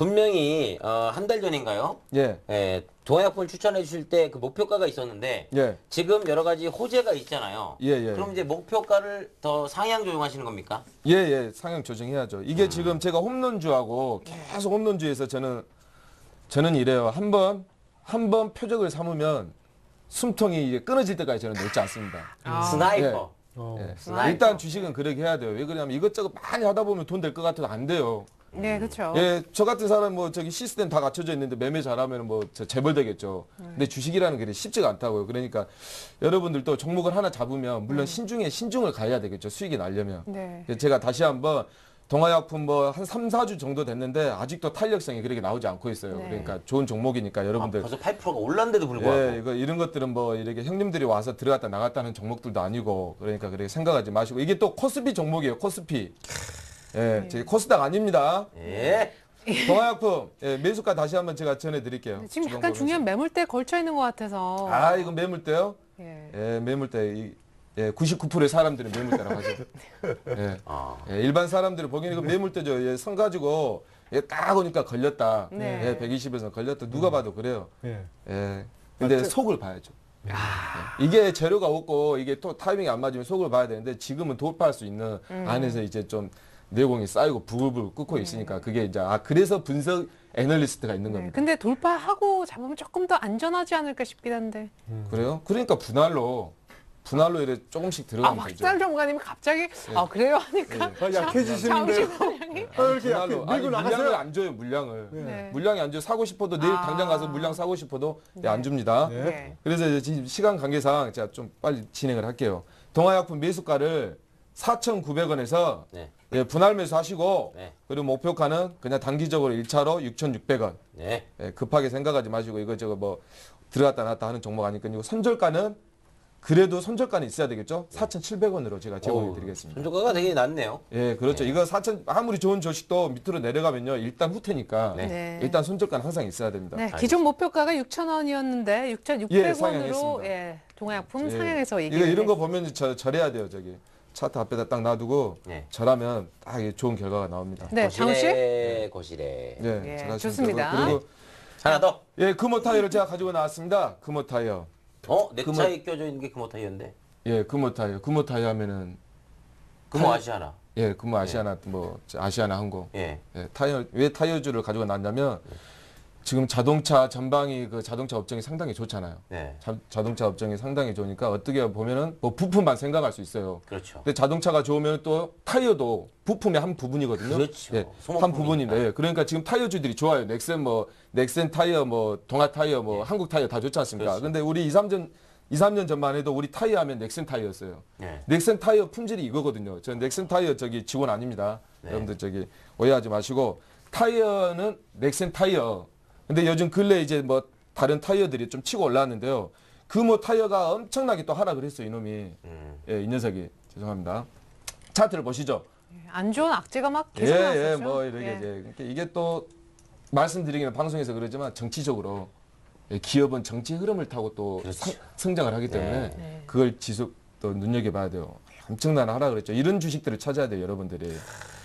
분명히 어, 한 달 전인가요? 예, 예, 동아약품을 추천해 주실 때 그 목표가가 있었는데 예, 지금 여러 가지 호재가 있잖아요. 예, 예. 그럼 이제 목표가를 더 상향 조정하시는 겁니까? 예, 예, 상향 조정해야죠. 이게 지금 제가 홈런주하고 계속 홈런주에서 저는 저는 이래요. 한번 한 번 표적을 삼으면 숨통이 이제 끊어질 때까지 저는 놓지 않습니다. 아. 스나이퍼. 어. 예. 스나이퍼. 일단 주식은 그렇게 해야 돼요. 왜 그러냐면 이것저것 많이 하다 보면 돈 될 것 같아도 안 돼요. 네, 그렇죠. 예, 저 같은 사람 뭐 저기 시스템 다 갖춰져 있는데 매매 잘하면 뭐 저 재벌 되겠죠. 근데 주식이라는 게 쉽지가 않다고요. 그러니까 여러분들도 종목을 하나 잡으면 물론 신중에 신중을 가야 되겠죠. 수익이 나려면. 네. 그래서 제가 다시 한번 동아약품 뭐 한 삼, 사 주 정도 됐는데 아직도 탄력성이 그렇게 나오지 않고 있어요. 네. 그러니까 좋은 종목이니까 아, 여러분들 벌써 팔 퍼센트가 올랐는데도 불구하고. 예, 이거 이런 것들은 뭐 이렇게 형님들이 와서 들어갔다 나갔다 하는 종목들도 아니고 그러니까 그렇게 생각하지 마시고 이게 또 코스피 종목이에요. 코스피. 예, 저희 코스닥 아닙니다. 예. 동아약품 예, 매수가 다시 한번 제가 전해드릴게요. 네, 지금 주봉 약간 보면서. 중요한 매물대 걸쳐 있는 것 같아서. 아, 이거 매물대요? 예. 예, 매물대. 이, 예, 구십구 퍼센트의 사람들은 매물대라고 하죠. 예. 아. 예, 일반 사람들이 보기에는 이거 매물대죠. 예, 선 가지고 예, 딱 오니까 걸렸다. 네. 예, 백이십에서 걸렸다. 누가 봐도 그래요. 예. 예. 근데 아, 저- 속을 봐야죠. 예. 이게 재료가 없고 이게 또 타이밍이 안 맞으면 속을 봐야 되는데 지금은 돌파할 수 있는 음. 안에서 이제 좀 내공이 쌓이고 부글부글 끓고 있으니까 그게 이제 아 그래서 분석 애널리스트가 있는 네. 겁니다. 근데 돌파하고 잡으면 조금 더 안전하지 않을까 싶긴 한데. 그래요? 그러니까 분할로 분할로 이렇게 조금씩 아, 들어가면 되죠. 박달 전문가님이 갑자기 아 그래요 하니까 아, 약해지시는데요. 잠시만요. 아, 이렇게 약해. 분할로 아니 밀고 물량을 나가세요. 안 줘요 물량을. 네. 네. 물량이 안 줘요. 사고 싶어도 내일 아. 당장 가서 물량 사고 싶어도 네, 안 네. 줍니다. 네. 네. 그래서 이제 지금 시간 관계상 제가 좀 빨리 진행을 할게요. 동아약품 매수가를 사천구백 원에서 네. 예, 분할 매수하시고 네. 그리고 목표가는 그냥 단기적으로 일 차로 육천육백 원. 네. 예, 급하게 생각하지 마시고 이거 저거 뭐 들어갔다 나왔다 하는 종목 아니니까 이거 선절가는 그래도 선절가는 있어야 되겠죠? 사천칠백 원으로 제가 제공해 드리겠습니다. 손조가가 되게 낮네요. 예, 그렇죠. 이거 사천 아무리 좋은 주식도 밑으로 내려가면요. 일단 후퇴니까 네. 네. 일단 선절가는 항상 있어야 됩니다. 네, 기존 목표가가 육천 원이었는데 예, 육천육백 원으로 상향했습니다. 예, 동아약품 예. 상향해서 이거 얘기를 이런 거 해- 보면 저, 절해야 돼요, 저기. 차트 앞에다 딱 놔두고 네. 절하면 딱 이게 좋은 결과가 나옵니다. 네, 장우 씨. 거실에, 거실에. 예, 예, 잘하시면 좋습니다. 되고. 그리고 하나 더. 예, 금호 타이어를 제가 가지고 나왔습니다. 금호 타이어. 어? 넥타이 껴져 있는 게 금호 타이어인데. 예, 금호 타이어. 금호 타이어 하면은 금호 타이- 아시아나. 예, 금호 아시아나 뭐 아시아나 항공. 예. 예, 타이어 왜 타이어주를 가지고 나왔냐면 지금 자동차 전방이 그 자동차 업종이 상당히 좋잖아요. 네. 자, 자동차 업종이 상당히 좋으니까 어떻게 보면은 뭐 부품만 생각할 수 있어요. 그렇죠. 근데 자동차가 좋으면 또 타이어도 부품의 한 부분이거든요. 그렇죠. 예, 한 소모품이니까. 부분인데 예, 그러니까 지금 타이어주들이 좋아요. 넥센 뭐 넥센 타이어 뭐 동아 타이어 뭐 한국 타이어 다 좋지 않습니까? 그렇죠. 근데 우리 이, 삼 년 이, 삼 년 전만 해도 우리 타이어 하면 넥센 타이어였어요. 네. 넥센 타이어 품질이 이거거든요. 저 넥센 타이어 저기 직원 아닙니다. 네. 여러분들 저기 오해하지 마시고 타이어는 넥센 타이어. 근데 요즘 근래 이제 뭐 다른 타이어들이 좀 치고 올라왔는데요. 그 뭐 타이어가 엄청나게 또 하락을 했어요, 이놈이. 음. 예, 이 녀석이. 죄송합니다. 차트를 보시죠. 안 좋은 악재가 막 예, 계속 예, 나왔었죠. 뭐 이렇게 예. 이제 그러니까 이게 또 말씀드리기는 방송에서 그러지만 정치적으로 예, 기업은 정치 흐름을 타고 또 그렇죠. 상- 성장을 하기 때문에 네. 그걸 지속 또 눈여겨봐야 돼요. 엄청난 하락을 했죠. 이런 주식들을 찾아야 돼요, 여러분들이.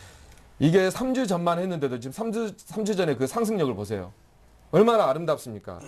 이게 삼 주 전만 했는데도 지금 삼 주, 삼 주 전에 그 상승력을 보세요. 얼마나 아름답습니까?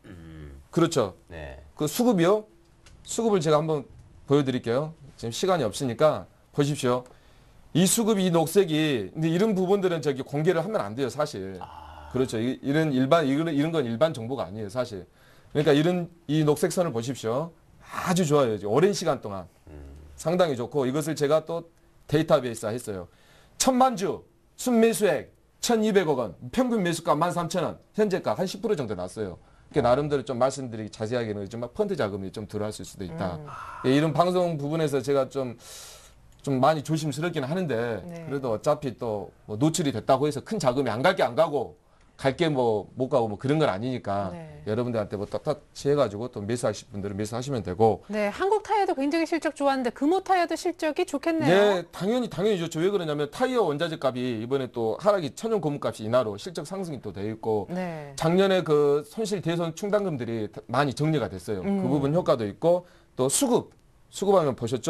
그렇죠. 네. 그 수급이요? 수급을 제가 한번 보여드릴게요. 지금 시간이 없으니까 보십시오. 이 수급이 이 녹색이 근데 이런 부분들은 저기 공개를 하면 안 돼요, 사실. 그렇죠. 이- 이런 일반 이런 이런 건 일반 정보가 아니에요, 사실. 그러니까 이런 이 녹색 선을 보십시오. 아주 좋아요. 이제 오랜 시간 동안 상당히 좋고 이것을 제가 또 데이터베이스 했어요. 천만 주 순매수액 천이백억 원, 평균 매수가 만 삼천 원, 현재가 한 십 퍼센트 정도 났어요. 그러니까 나름대로 좀 말씀드리기 자세하게는 그렇지만 펀드 자금이 좀 들어왔을 수도 있다. 예, 이런 방송 부분에서 제가 좀, 좀 많이 조심스럽긴 하는데 네. 그래도 어차피 또뭐 노출이 됐다고 해서 큰 자금이 안 갈 게 안 가고 갈 게 뭐 못 가고 뭐 그런 건 아니니까 네. 여러분들한테 뭐 떳떳이 해가지고 또 매수하실 분들은 매수하시면 되고 네, 한국 타이어도 굉장히 실적 좋았는데 금호 타이어도 실적이 좋겠네요. 예, 당연히 당연히 좋죠. 왜 그러냐면 타이어 원자재 값이 이번에 또 하락이 천연 고무값이 인하로 실적 상승이 또 돼 있고 네. 작년에 그 손실 대손 충당금들이 다- 많이 정리가 됐어요. 음. 그 부분 효과도 있고 또 수급 수급하면 보셨죠?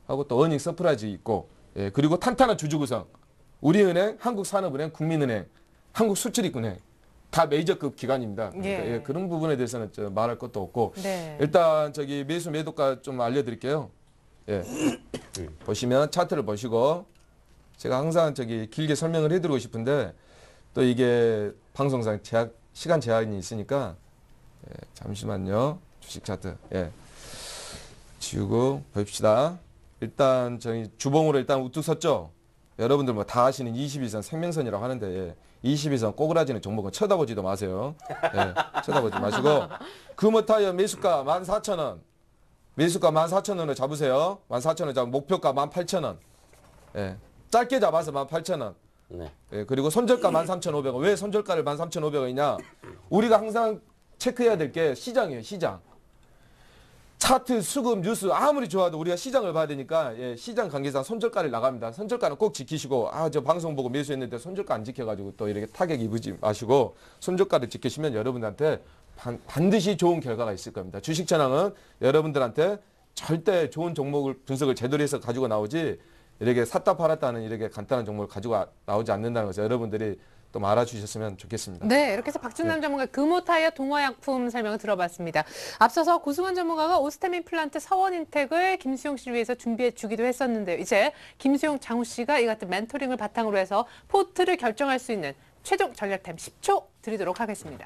하고 또 어닝 서프라이즈 있고 예, 그리고 탄탄한 주주 구성 우리은행, 한국산업은행, 국민은행, 한국수출입은행 다 메이저급 기관입니다. 그러니까 예. 예, 그런 부분에 대해서는 저 말할 것도 없고 네. 일단 저기 매수 매도가 좀 알려드릴게요. 예. 보시면 차트를 보시고 제가 항상 저기 길게 설명을 해드리고 싶은데 또 이게 방송상 제약 시간 제한이 있으니까 예, 잠시만요. 주식 차트 예. 지우고 봅시다. 일단 저희 주봉으로 일단 우뚝 섰죠. 여러분들 뭐 다 아시는 이십 일선 생명선이라고 하는데 예. 이십 일선 꼬그라지는 종목은 쳐다보지도 마세요. 예, 쳐다보지 마시고 금호타이어 매수가 만 사천 원 매수가 만 사천 원을 잡으세요. 만 사천 원 잡으면 목표가 만 팔천 원 예, 짧게 잡아서 만 팔천 원 네. 예, 그리고 손절가 만 삼천 오백 원 왜 손절가를 만 삼천 오백 원이냐 우리가 항상 체크해야 될 게 시장이에요. 시장 차트, 수급, 뉴스 아무리 좋아도 우리가 시장을 봐야 되니까 예, 시장 관계상 손절가를 나갑니다. 손절가는 꼭 지키시고 아 저 방송 보고 매수했는데 손절가 안 지켜가지고 또 이렇게 타격 입으지 마시고 손절가를 지키시면 여러분들한테 반, 반드시 좋은 결과가 있을 겁니다. 주식 전황은 여러분들한테 절대 좋은 종목을 분석을 제대로 해서 가지고 나오지 이렇게 샀다 팔았다는 이렇게 간단한 종목을 가지고 아, 나오지 않는다는 것을 여러분들이 또 알아주셨으면 좋겠습니다. 네, 이렇게 해서 박준남 전문가 금호타이어 동화약품 설명을 들어봤습니다. 앞서서 고승환 전문가가 오스템 임플란트 서원인텍을 김수용 씨를 위해서 준비해 주기도 했었는데요. 이제 김수용 장우 씨가 이 같은 멘토링을 바탕으로 해서 포트를 결정할 수 있는 최종 전략타임 십 초 드리도록 하겠습니다.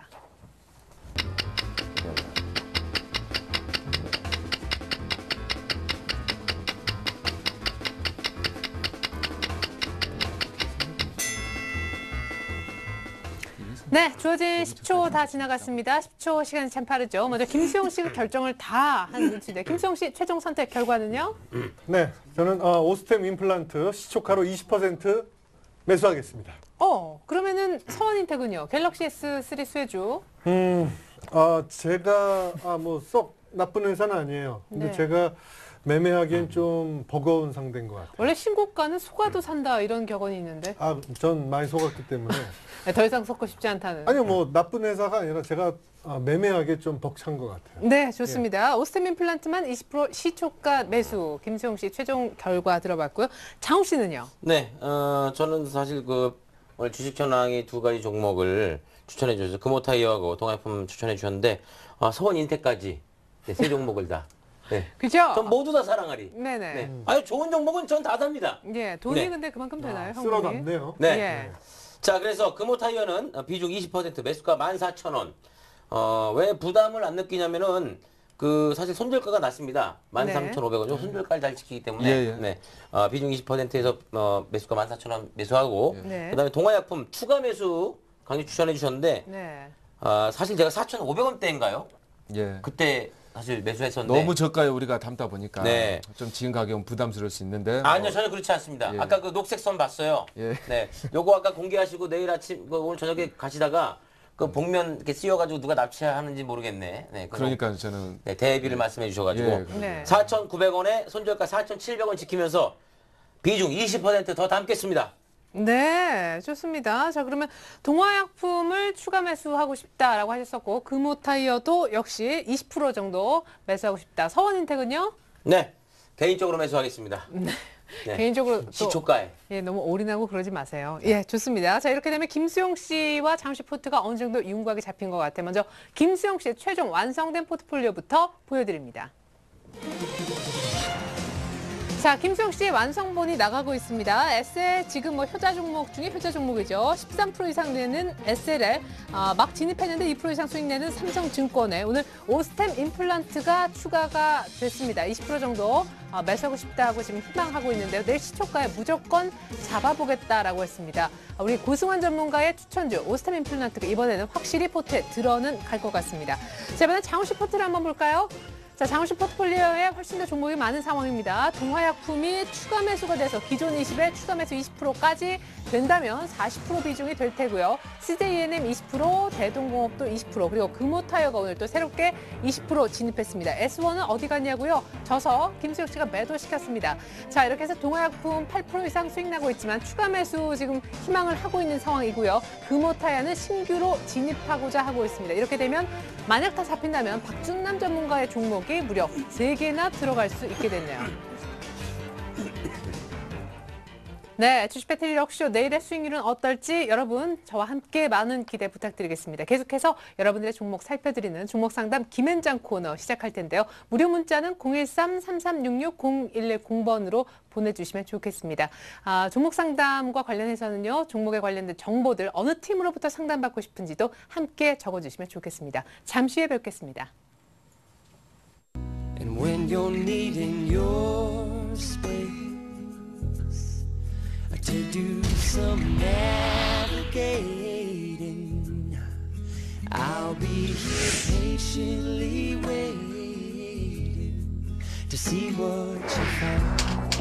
네, 주어진 십 초 다 지나갔습니다. 십 초 시간이 참 빠르죠. 먼저 김수용 씨가 결정을 다 한 눈치인데 김수용 씨 최종 선택 결과는요? 네, 저는 어, 오스템 임플란트 시초가로 이십 퍼센트 매수하겠습니다. 어, 그러면은 서원인텍은요? 갤럭시 에스 쓰리 수혜주. 음, 아 제가 아 뭐 썩 나쁜 회사는 아니에요. 근데 네. 제가 매매하기엔 좀 버거운 상대인 것 같아요. 원래 신고가는 속아도 산다 이런 격언이 있는데 아, 전 많이 속았기 때문에. 네, 더 이상 속고 싶지 않다는. 아니요, 뭐 나쁜 회사가 아니라 제가 아, 매매하기에 좀 벅찬 것 같아요. 네, 좋습니다. 오스템 임플란트만 이십 퍼센트 시초가 매수. 김수용 씨 최종 결과 들어봤고요. 장우 씨는요? 네, 어, 저는 사실 그 오늘 주식 전황이 두 가지 종목을 추천해 주셔서 금호타이어하고 동아약품 추천해 주셨는데 아, 서원인텍까지 네, 세 종목을 다. 네. 그죠? 전 모두 다 사랑하리. 네네. 네. 아유 좋은 종목은 전 다 삽니다. 예, 돈이 네. 근데 그만큼 되나요, 아, 형님? 쓸어담네요. 네. 예. 자, 그래서 금호타이어는 비중 이십 퍼센트, 매수가 만 사천 원. 어, 왜 부담을 안 느끼냐면은 그 사실 손절가가 낮습니다. 만 삼천 오백 원. 요 손절가를 잘 지키기 때문에 예, 예. 네. 어, 비중 이십 퍼센트에서 어, 매수가 만 사천 원 매수하고 네. 그다음에 동아약품 추가 매수 강의 추천해 주셨는데 네. 아, 사실 제가 사천오백 원대인가요? 예. 그때 사실 매수했었는데 너무 저가에 우리가 담다 보니까 네. 좀 지금 가격은 부담스러울 수 있는데 아니요, 어, 전혀 그렇지 않습니다. 예. 아까 그 녹색 선 봤어요. 예. 네, 요거 아까 공개하시고 내일 아침 그 오늘 저녁에 가시다가 그 복면 이렇게 씌워가지고 누가 납치하는지 모르겠네. 네, 그거 그러니까 저는 네, 대비를 말씀해 주셔가지고 예, 네. 사천구백 원에 손절가 사천칠백 원 지키면서 비중 이십 퍼센트 더 담겠습니다. 네, 좋습니다. 자, 그러면 동화약품을 추가 매수하고 싶다라고 하셨었고, 금호타이어도 역시 이십 퍼센트 정도 매수하고 싶다. 서원인텍은요? 네, 개인적으로 매수하겠습니다. 네. 개인적으로 또 시초가에. 예, 너무 올인하고 그러지 마세요. 예, 좋습니다. 자, 이렇게 되면 김수용 씨와 장시 포트가 어느 정도 윤곽이 잡힌 것 같아요. 먼저 김수용 씨의 최종 완성된 포트폴리오부터 보여드립니다. 자, 김수용 씨의 완성본이 나가고 있습니다. 에스엘 지금 뭐 효자 종목 중에 효자 종목이죠. 십삼 퍼센트 이상 내는 에스엘에 아, 막 진입했는데 이 퍼센트 이상 수익 내는 삼성증권에 오늘 오스템 임플란트가 추가가 됐습니다. 이십 퍼센트 정도 아, 매수하고 싶다고 지금 희망하고 있는데요. 내일 시초가에 무조건 잡아보겠다라고 했습니다. 아, 우리 고승환 전문가의 추천주 오스템 임플란트가 이번에는 확실히 포트에 들어는 갈 것 같습니다. 자, 이번엔 장우 씨 포트를 한번 볼까요? 자, 장우 씨 포트폴리오에 훨씬 더 종목이 많은 상황입니다. 동화약품이 추가 매수가 돼서 기존 이십에 추가 매수 이십 퍼센트까지 된다면 사십 퍼센트 비중이 될 테고요. 씨제이이엔엠 이십 퍼센트, 대동공업도 이십 퍼센트, 그리고 금호타이어가 오늘 또 새롭게 이십 퍼센트 진입했습니다. 에스원은 어디 갔냐고요? 져서 김수혁 씨가 매도시켰습니다. 자, 이렇게 해서 동화약품 팔 퍼센트 이상 수익 나고 있지만 추가 매수 지금 희망을 하고 있는 상황이고요. 금호타이어는 신규로 진입하고자 하고 있습니다. 이렇게 되면 만약 다 잡힌다면 박준남 전문가의 종목이 무려 세 개나 들어갈 수 있게 됐네요. 네, 주식 배틀 일억쇼 내일의 수익률은 어떨지 여러분 저와 함께 많은 기대 부탁드리겠습니다. 계속해서 여러분들의 종목 살펴드리는 종목 상담 김앤장 코너 시작할 텐데요. 무료 문자는 공일삼 삼삼육육 공일공 번으로 보내주시면 좋겠습니다. 아, 종목 상담과 관련해서는요. 종목에 관련된 정보들 어느 팀으로부터 상담받고 싶은지도 함께 적어주시면 좋겠습니다. 잠시 후에 뵙겠습니다. And when you're needing your space to do some navigating, I'll be here patiently waiting to see what you find.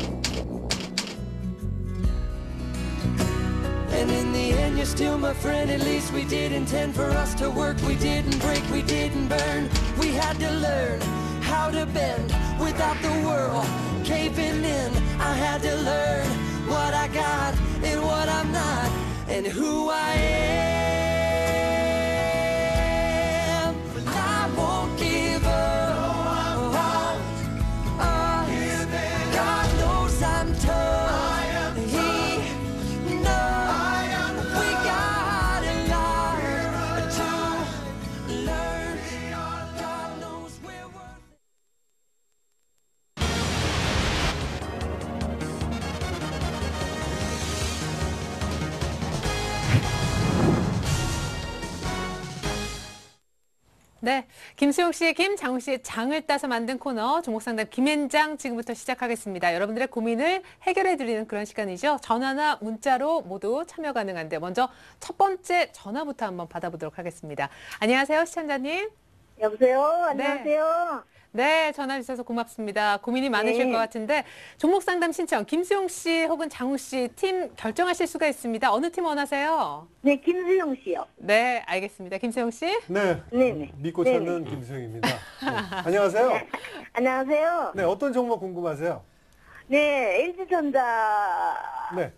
And in the end, you're still my friend. At least we did intend for us to work. We didn't break, we didn't burn. We had to learn how to bend without the world caving in. I had to learn what I got and what I'm not and who I am. But I won't give up. Uh, God knows I'm tough. He knows we got a lot to learn. God knows we're worth. 네, 김수용 씨의 김, 장우 씨의 장을 따서 만든 코너 종목상담 김앤장 지금부터 시작하겠습니다. 여러분들의 고민을 해결해드리는 그런 시간이죠. 전화나 문자로 모두 참여 가능한데 먼저 첫 번째 전화부터 한번 받아보도록 하겠습니다. 안녕하세요, 시청자님. 여보세요? 안녕하세요. 네, 전화 주셔서 고맙습니다. 고민이 많으실 네. 것 같은데 종목 상담 신청 김수용 씨 혹은 장우 씨 팀 결정하실 수가 있습니다. 어느 팀 원하세요? 네, 김수영 씨요. 네, 알겠습니다. 김수용 씨. 네, 네네. 믿고 네네. 찾는 김수영입니다. 네. 안녕하세요. 안녕하세요. 네, 어떤 종목 궁금하세요? 네, 엘지전자 네,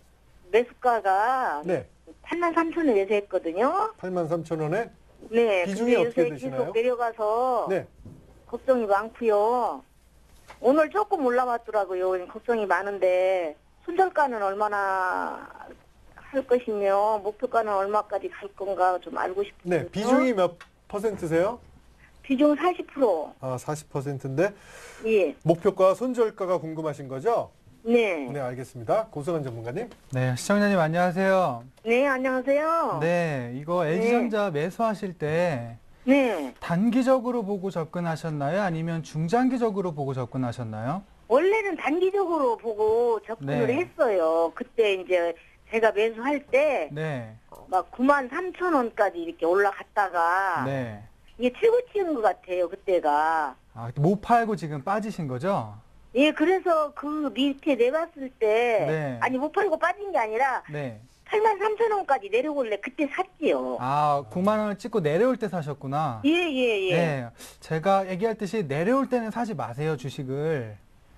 매수가가 네, 팔만 삼천 원에 매수했거든요. 팔만 삼천 원에. 네, 비중이 근데 어떻게 요새 되시나요? 계속 내려가서 네, 걱정이 많고요. 오늘 조금 올라왔더라고요. 걱정이 많은데 손절가는 얼마나 할 것이며 목표가는 얼마까지 갈 건가 좀 알고 싶어요. 네, 비중이 몇 퍼센트세요? 비중 사십 퍼센트. 아, 사십 퍼센트인데 예. 목표가 손절가가 궁금하신 거죠? 네. 네, 알겠습니다. 고승환 전문가님. 네, 시청자님 안녕하세요. 네, 안녕하세요. 네, 이거 엘지전자 매수하실 때 네. 단기적으로 보고 접근하셨나요? 아니면 중장기적으로 보고 접근하셨나요? 원래는 단기적으로 보고 접근을 네. 했어요. 그때 이제 제가 매수할 때 네, 막 구만 삼천 원까지 이렇게 올라갔다가 네. 이게 최고치인 것 같아요. 그때가. 아, 못 팔고 지금 빠지신 거죠? 예, 그래서 그 밑에 내봤을 때 네. 아니 못 팔고 빠진 게 아니라 네. 팔만 삼천 원까지 내려올래 그때 샀지요. 아, 구만 원을 찍고 내려올 때 사셨구나. 예, 예, 예. 네, 제가 얘기했듯이 내려올 때는 사지 마세요, 주식을.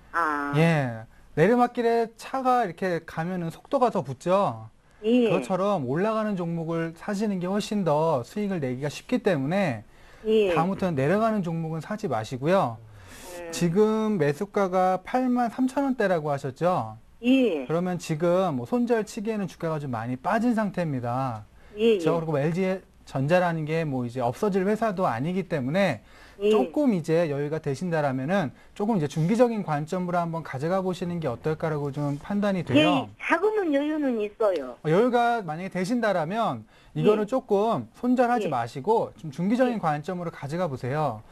아. 예, 내리막길에 차가 이렇게 가면은 속도가 더 붙죠. 예. 그것처럼 올라가는 종목을 사시는 게 훨씬 더 수익을 내기가 쉽기 때문에 예. 다음부터는 내려가는 종목은 사지 마시고요. 음. 지금 매수가가 팔만 삼천 원대라고 하셨죠? 예. 그러면 지금 뭐 손절 치기에는 주가가 좀 많이 빠진 상태입니다. 예. 저 그리고 엘지전자라는 게 뭐 이제 없어질 회사도 아니기 때문에 예. 조금 이제 여유가 되신다라면은 조금 이제 중기적인 관점으로 한번 가져가 보시는 게 어떨까라고 좀 판단이 돼요. 예. 자금은 여유는 있어요. 어, 여유가 만약에 되신다라면 이거는 예. 조금 손절하지 예. 마시고 좀 중기적인 예. 관점으로 가져가 보세요.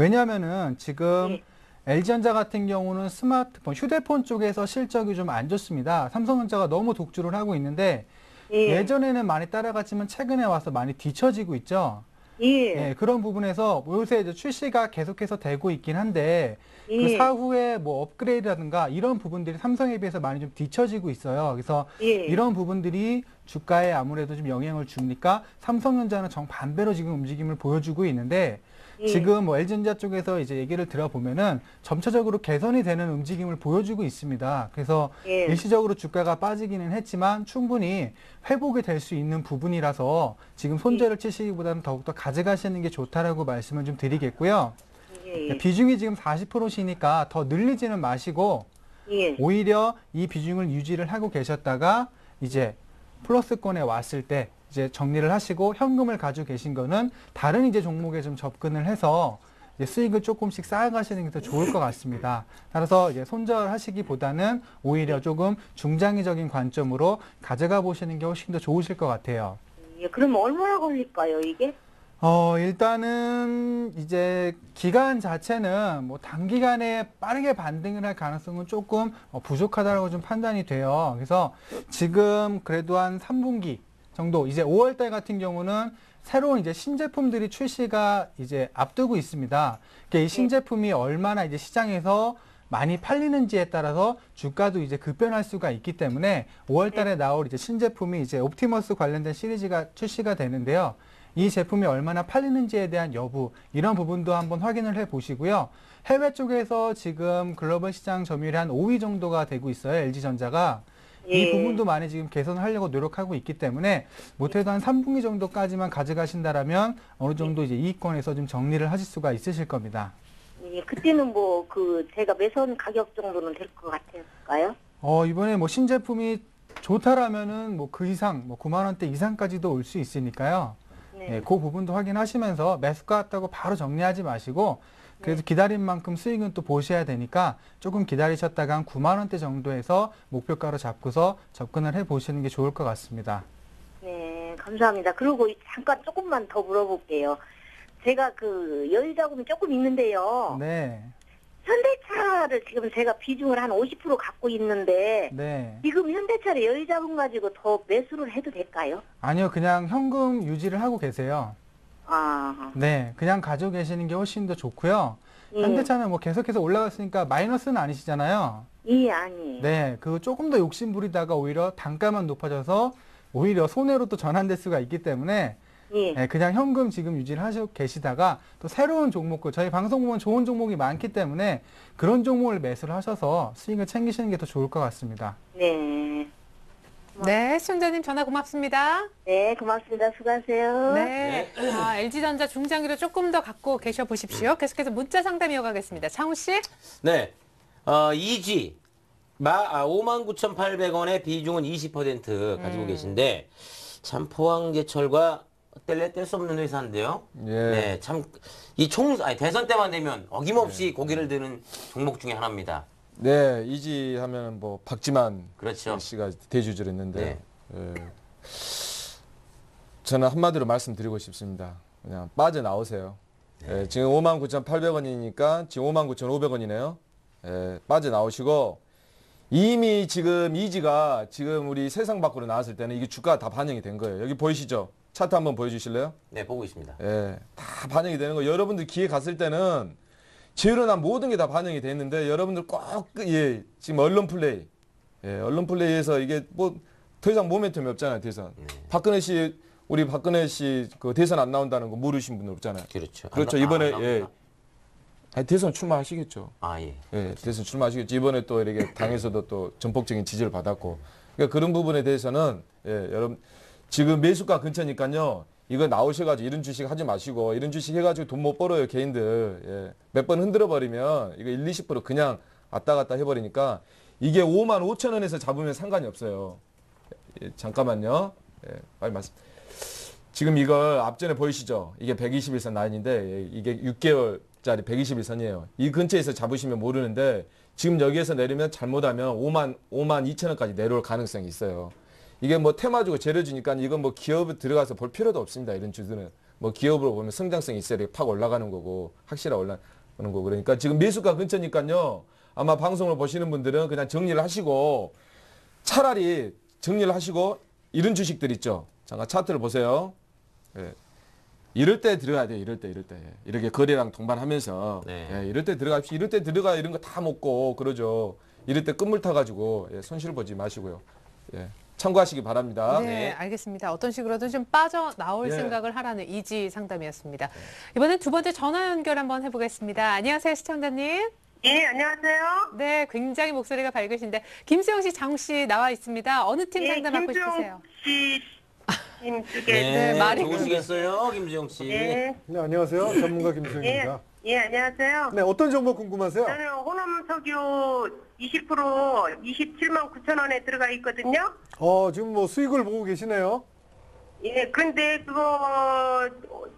왜냐하면은 지금 예. 엘지전자 같은 경우는 스마트폰, 휴대폰 쪽에서 실적이 좀 안 좋습니다. 삼성전자가 너무 독주를 하고 있는데 예. 예전에는 많이 따라갔지만 최근에 와서 많이 뒤처지고 있죠. 예. 예, 그런 부분에서 요새 이제 출시가 계속해서 되고 있긴 한데 그 예. 사후에 뭐 업그레이드라든가 이런 부분들이 삼성에 비해서 많이 좀 뒤처지고 있어요. 그래서 예. 이런 부분들이 주가에 아무래도 좀 영향을 주니까 삼성전자는 정반대로 지금 움직임을 보여주고 있는데 예. 지금 뭐 엘지전자 쪽에서 이제 얘기를 들어보면은 점차적으로 개선이 되는 움직임을 보여주고 있습니다. 그래서 예. 일시적으로 주가가 빠지기는 했지만 충분히 회복이 될 수 있는 부분이라서 지금 손절을 치시기보다는 더욱더 가져가시는 게 좋다라고 말씀을 좀 드리겠고요. 예. 비중이 지금 사십 퍼센트시니까 더 늘리지는 마시고 예. 오히려 이 비중을 유지를 하고 계셨다가 이제 플러스권에 왔을 때 이제 정리를 하시고 현금을 가지고 계신 거는 다른 이제 종목에 좀 접근을 해서 이제 수익을 조금씩 쌓아가시는 게 더 좋을 것 같습니다. 따라서 이제 손절하시기보다는 오히려 조금 중장기적인 관점으로 가져가 보시는 게 훨씬 더 좋으실 것 같아요. 예, 그러면 얼마나 걸릴까요, 이게? 어, 일단은 이제 기간 자체는 뭐 단기간에 빠르게 반등을 할 가능성은 조금 어, 부족하다고 좀 판단이 돼요. 그래서 지금 그래도 한 삼 분기 정도, 이제 오월 달 같은 경우는 새로운 이제 신제품들이 출시가 이제 앞두고 있습니다. 그러니까 이 신제품이 얼마나 이제 시장에서 많이 팔리는지에 따라서 주가도 이제 급변할 수가 있기 때문에 오월 달에 나올 이제 신제품이 이제 옵티머스 관련된 시리즈가 출시가 되는데요. 이 제품이 얼마나 팔리는지에 대한 여부, 이런 부분도 한번 확인을 해 보시고요. 해외 쪽에서 지금 글로벌 시장 점유율이 한 오 위 정도가 되고 있어요. 엘지전자가. 예. 이 부분도 많이 지금 개선하려고 노력하고 있기 때문에 못해도 한 삼 분기 정도까지만 가져가신다라면 어느 정도 이제 이익권에서 좀 정리를 하실 수가 있으실 겁니다. 예, 그때는 뭐 그 제가 매선 가격 정도는 될 것 같을까요? 어, 이번에 뭐 신제품이 좋다라면은 뭐 그 이상, 뭐 구만 원대 이상까지도 올 수 있으니까요. 네. 예, 그 부분도 확인하시면서 매수가 같다고 바로 정리하지 마시고 그래도 기다린 만큼 수익은 또 보셔야 되니까 조금 기다리셨다가 한 구만 원대 정도에서 목표가로 잡고서 접근을 해 보시는 게 좋을 것 같습니다. 네, 감사합니다. 그리고 잠깐 조금만 더 물어볼게요. 제가 그 여유자금이 조금 있는데요. 네. 현대차를 지금 제가 비중을 한 오십 퍼센트 갖고 있는데 네. 지금 현대차를 여유자금 가지고 더 매수를 해도 될까요? 아니요, 그냥 현금 유지를 하고 계세요. 아, 네, 그냥 가지고 계시는 게 훨씬 더 좋고요. 예. 현대차는 뭐 계속해서 올라갔으니까 마이너스는 아니시잖아요. 예, 아니. 네, 그 조금 더 욕심 부리다가 오히려 단가만 높아져서 오히려 손해로 또 전환될 수가 있기 때문에 예. 네, 그냥 현금 지금 유지를 하시고 계시다가 또 새로운 종목을 저희 방송 보면 좋은 종목이 많기 때문에 그런 종목을 매수를 하셔서 수익을 챙기시는 게 더 좋을 것 같습니다. 네. 네, 시청자님 전화 고맙습니다. 네, 고맙습니다. 수고하세요. 네. 아, 엘지전자 중장기로 조금 더 갖고 계셔 보십시오. 계속해서 문자 상담 이어가겠습니다. 창우 씨. 네. 어, 이지. 마, 아, 오만 구천팔백 원의 비중은 이십 퍼센트 가지고 음. 계신데, 참 포항제철과 뗄래 뗄 수 없는 회사인데요. 예. 네, 참, 이 총, 아니, 대선 때만 되면 어김없이 고개를 드는 종목 중에 하나입니다. 네, 이지 하면 뭐 박지만 그렇죠. 씨가 대주주를 했는데 네. 예. 저는 한마디로 말씀드리고 싶습니다. 그냥 빠져나오세요. 예, 지금 오만 구천팔백 원이니까 지금 오만 구천오백 원이네요. 예, 빠져나오시고 이미 지금 이지가 지금 우리 세상 밖으로 나왔을 때는 이게 주가가 다 반영이 된 거예요. 여기 보이시죠? 차트 한번 보여주실래요? 네, 보고 있습니다. 예, 다 반영이 되는 거. 여러분들 기회 갔을 때는 제로나 모든 게 다 반영이 됐는데 여러분들 꼭 예, 지금 언론 플레이, 예, 언론 플레이에서 이게 뭐 더 이상 모멘텀이 없잖아요. 대선. 네. 박근혜 씨, 우리 박근혜 씨 그 대선 안 나온다는 거 모르신 분들 없잖아요. 그렇죠. 그렇죠. 안 나- 이번에 아, 안 예, 나옵니다. 아니, 대선 출마하시겠죠. 아, 예. 예, 대선 출마하시겠죠. 이번에 또 이렇게 당에서도 또 전폭적인 지지를 받았고. 그러니까 그런 부분에 대해서는 예, 여러분 지금 매수가 근처니까요. 이거 나오셔가지고 이런 주식 하지 마시고 이런 주식 해가지고 돈 못 벌어요 개인들. 예, 몇 번 흔들어 버리면 이거 일, 이십 퍼센트 그냥 왔다 갔다 해버리니까 이게 오만 오천 원에서 잡으면 상관이 없어요. 예, 잠깐만요. 예, 빨리 말씀. 지금 이걸 앞전에 보이시죠? 이게 백이십일 선 라인인데 예, 이게 육 개월짜리 백이십일 선이에요. 이 근처에서 잡으시면 모르는데 지금 여기에서 내리면 잘못하면 오만 오만 이천 원까지 내려올 가능성이 있어요. 이게 뭐 테마주고 재료주니까 이건 뭐 기업에 들어가서 볼 필요도 없습니다. 이런 주들은 뭐 기업으로 보면 성장성이 있어야 이렇게 팍 올라가는 거고 확실하게 올라가는 거고 그러니까 지금 매수가 근처니까요. 아마 방송을 보시는 분들은 그냥 정리를 하시고 차라리 정리를 하시고 이런 주식들 있죠. 잠깐 차트를 보세요. 예. 이럴 때 들어가야 돼요. 이럴 때 이럴 때 이렇게 거래량 동반하면서 네. 예, 이럴 때 들어가십시오. 이럴 때 들어가 이런 거 다 먹고 그러죠. 이럴 때 끝물 타가지고 예, 손실 보지 마시고요. 예. 참고하시기 바랍니다. 네, 네. 알겠습니다. 어떤 식으로든 좀 빠져나올 예. 생각을 하라는 이지 상담이었습니다. 이번엔 두 번째 전화 연결 한번 해보겠습니다. 안녕하세요, 시청자님. 예, 안녕하세요. 네, 굉장히 목소리가 밝으신데 김수영 씨, 장욱 씨 나와 있습니다. 어느 팀 상담 받고 싶으세요? 씨, 팀 쪽에. 네, 네, 말이 좋으시겠어요, 김지영 씨. 네. 네, 안녕하세요. 전문가 김수영입니다. 예, 안녕하세요. 네, 어떤 정보 궁금하세요? 저는 호남 석유 이십 퍼센트 이십칠만 구천 원에 들어가 있거든요. 어, 지금 뭐 수익을 보고 계시네요. 예, 그런데 그거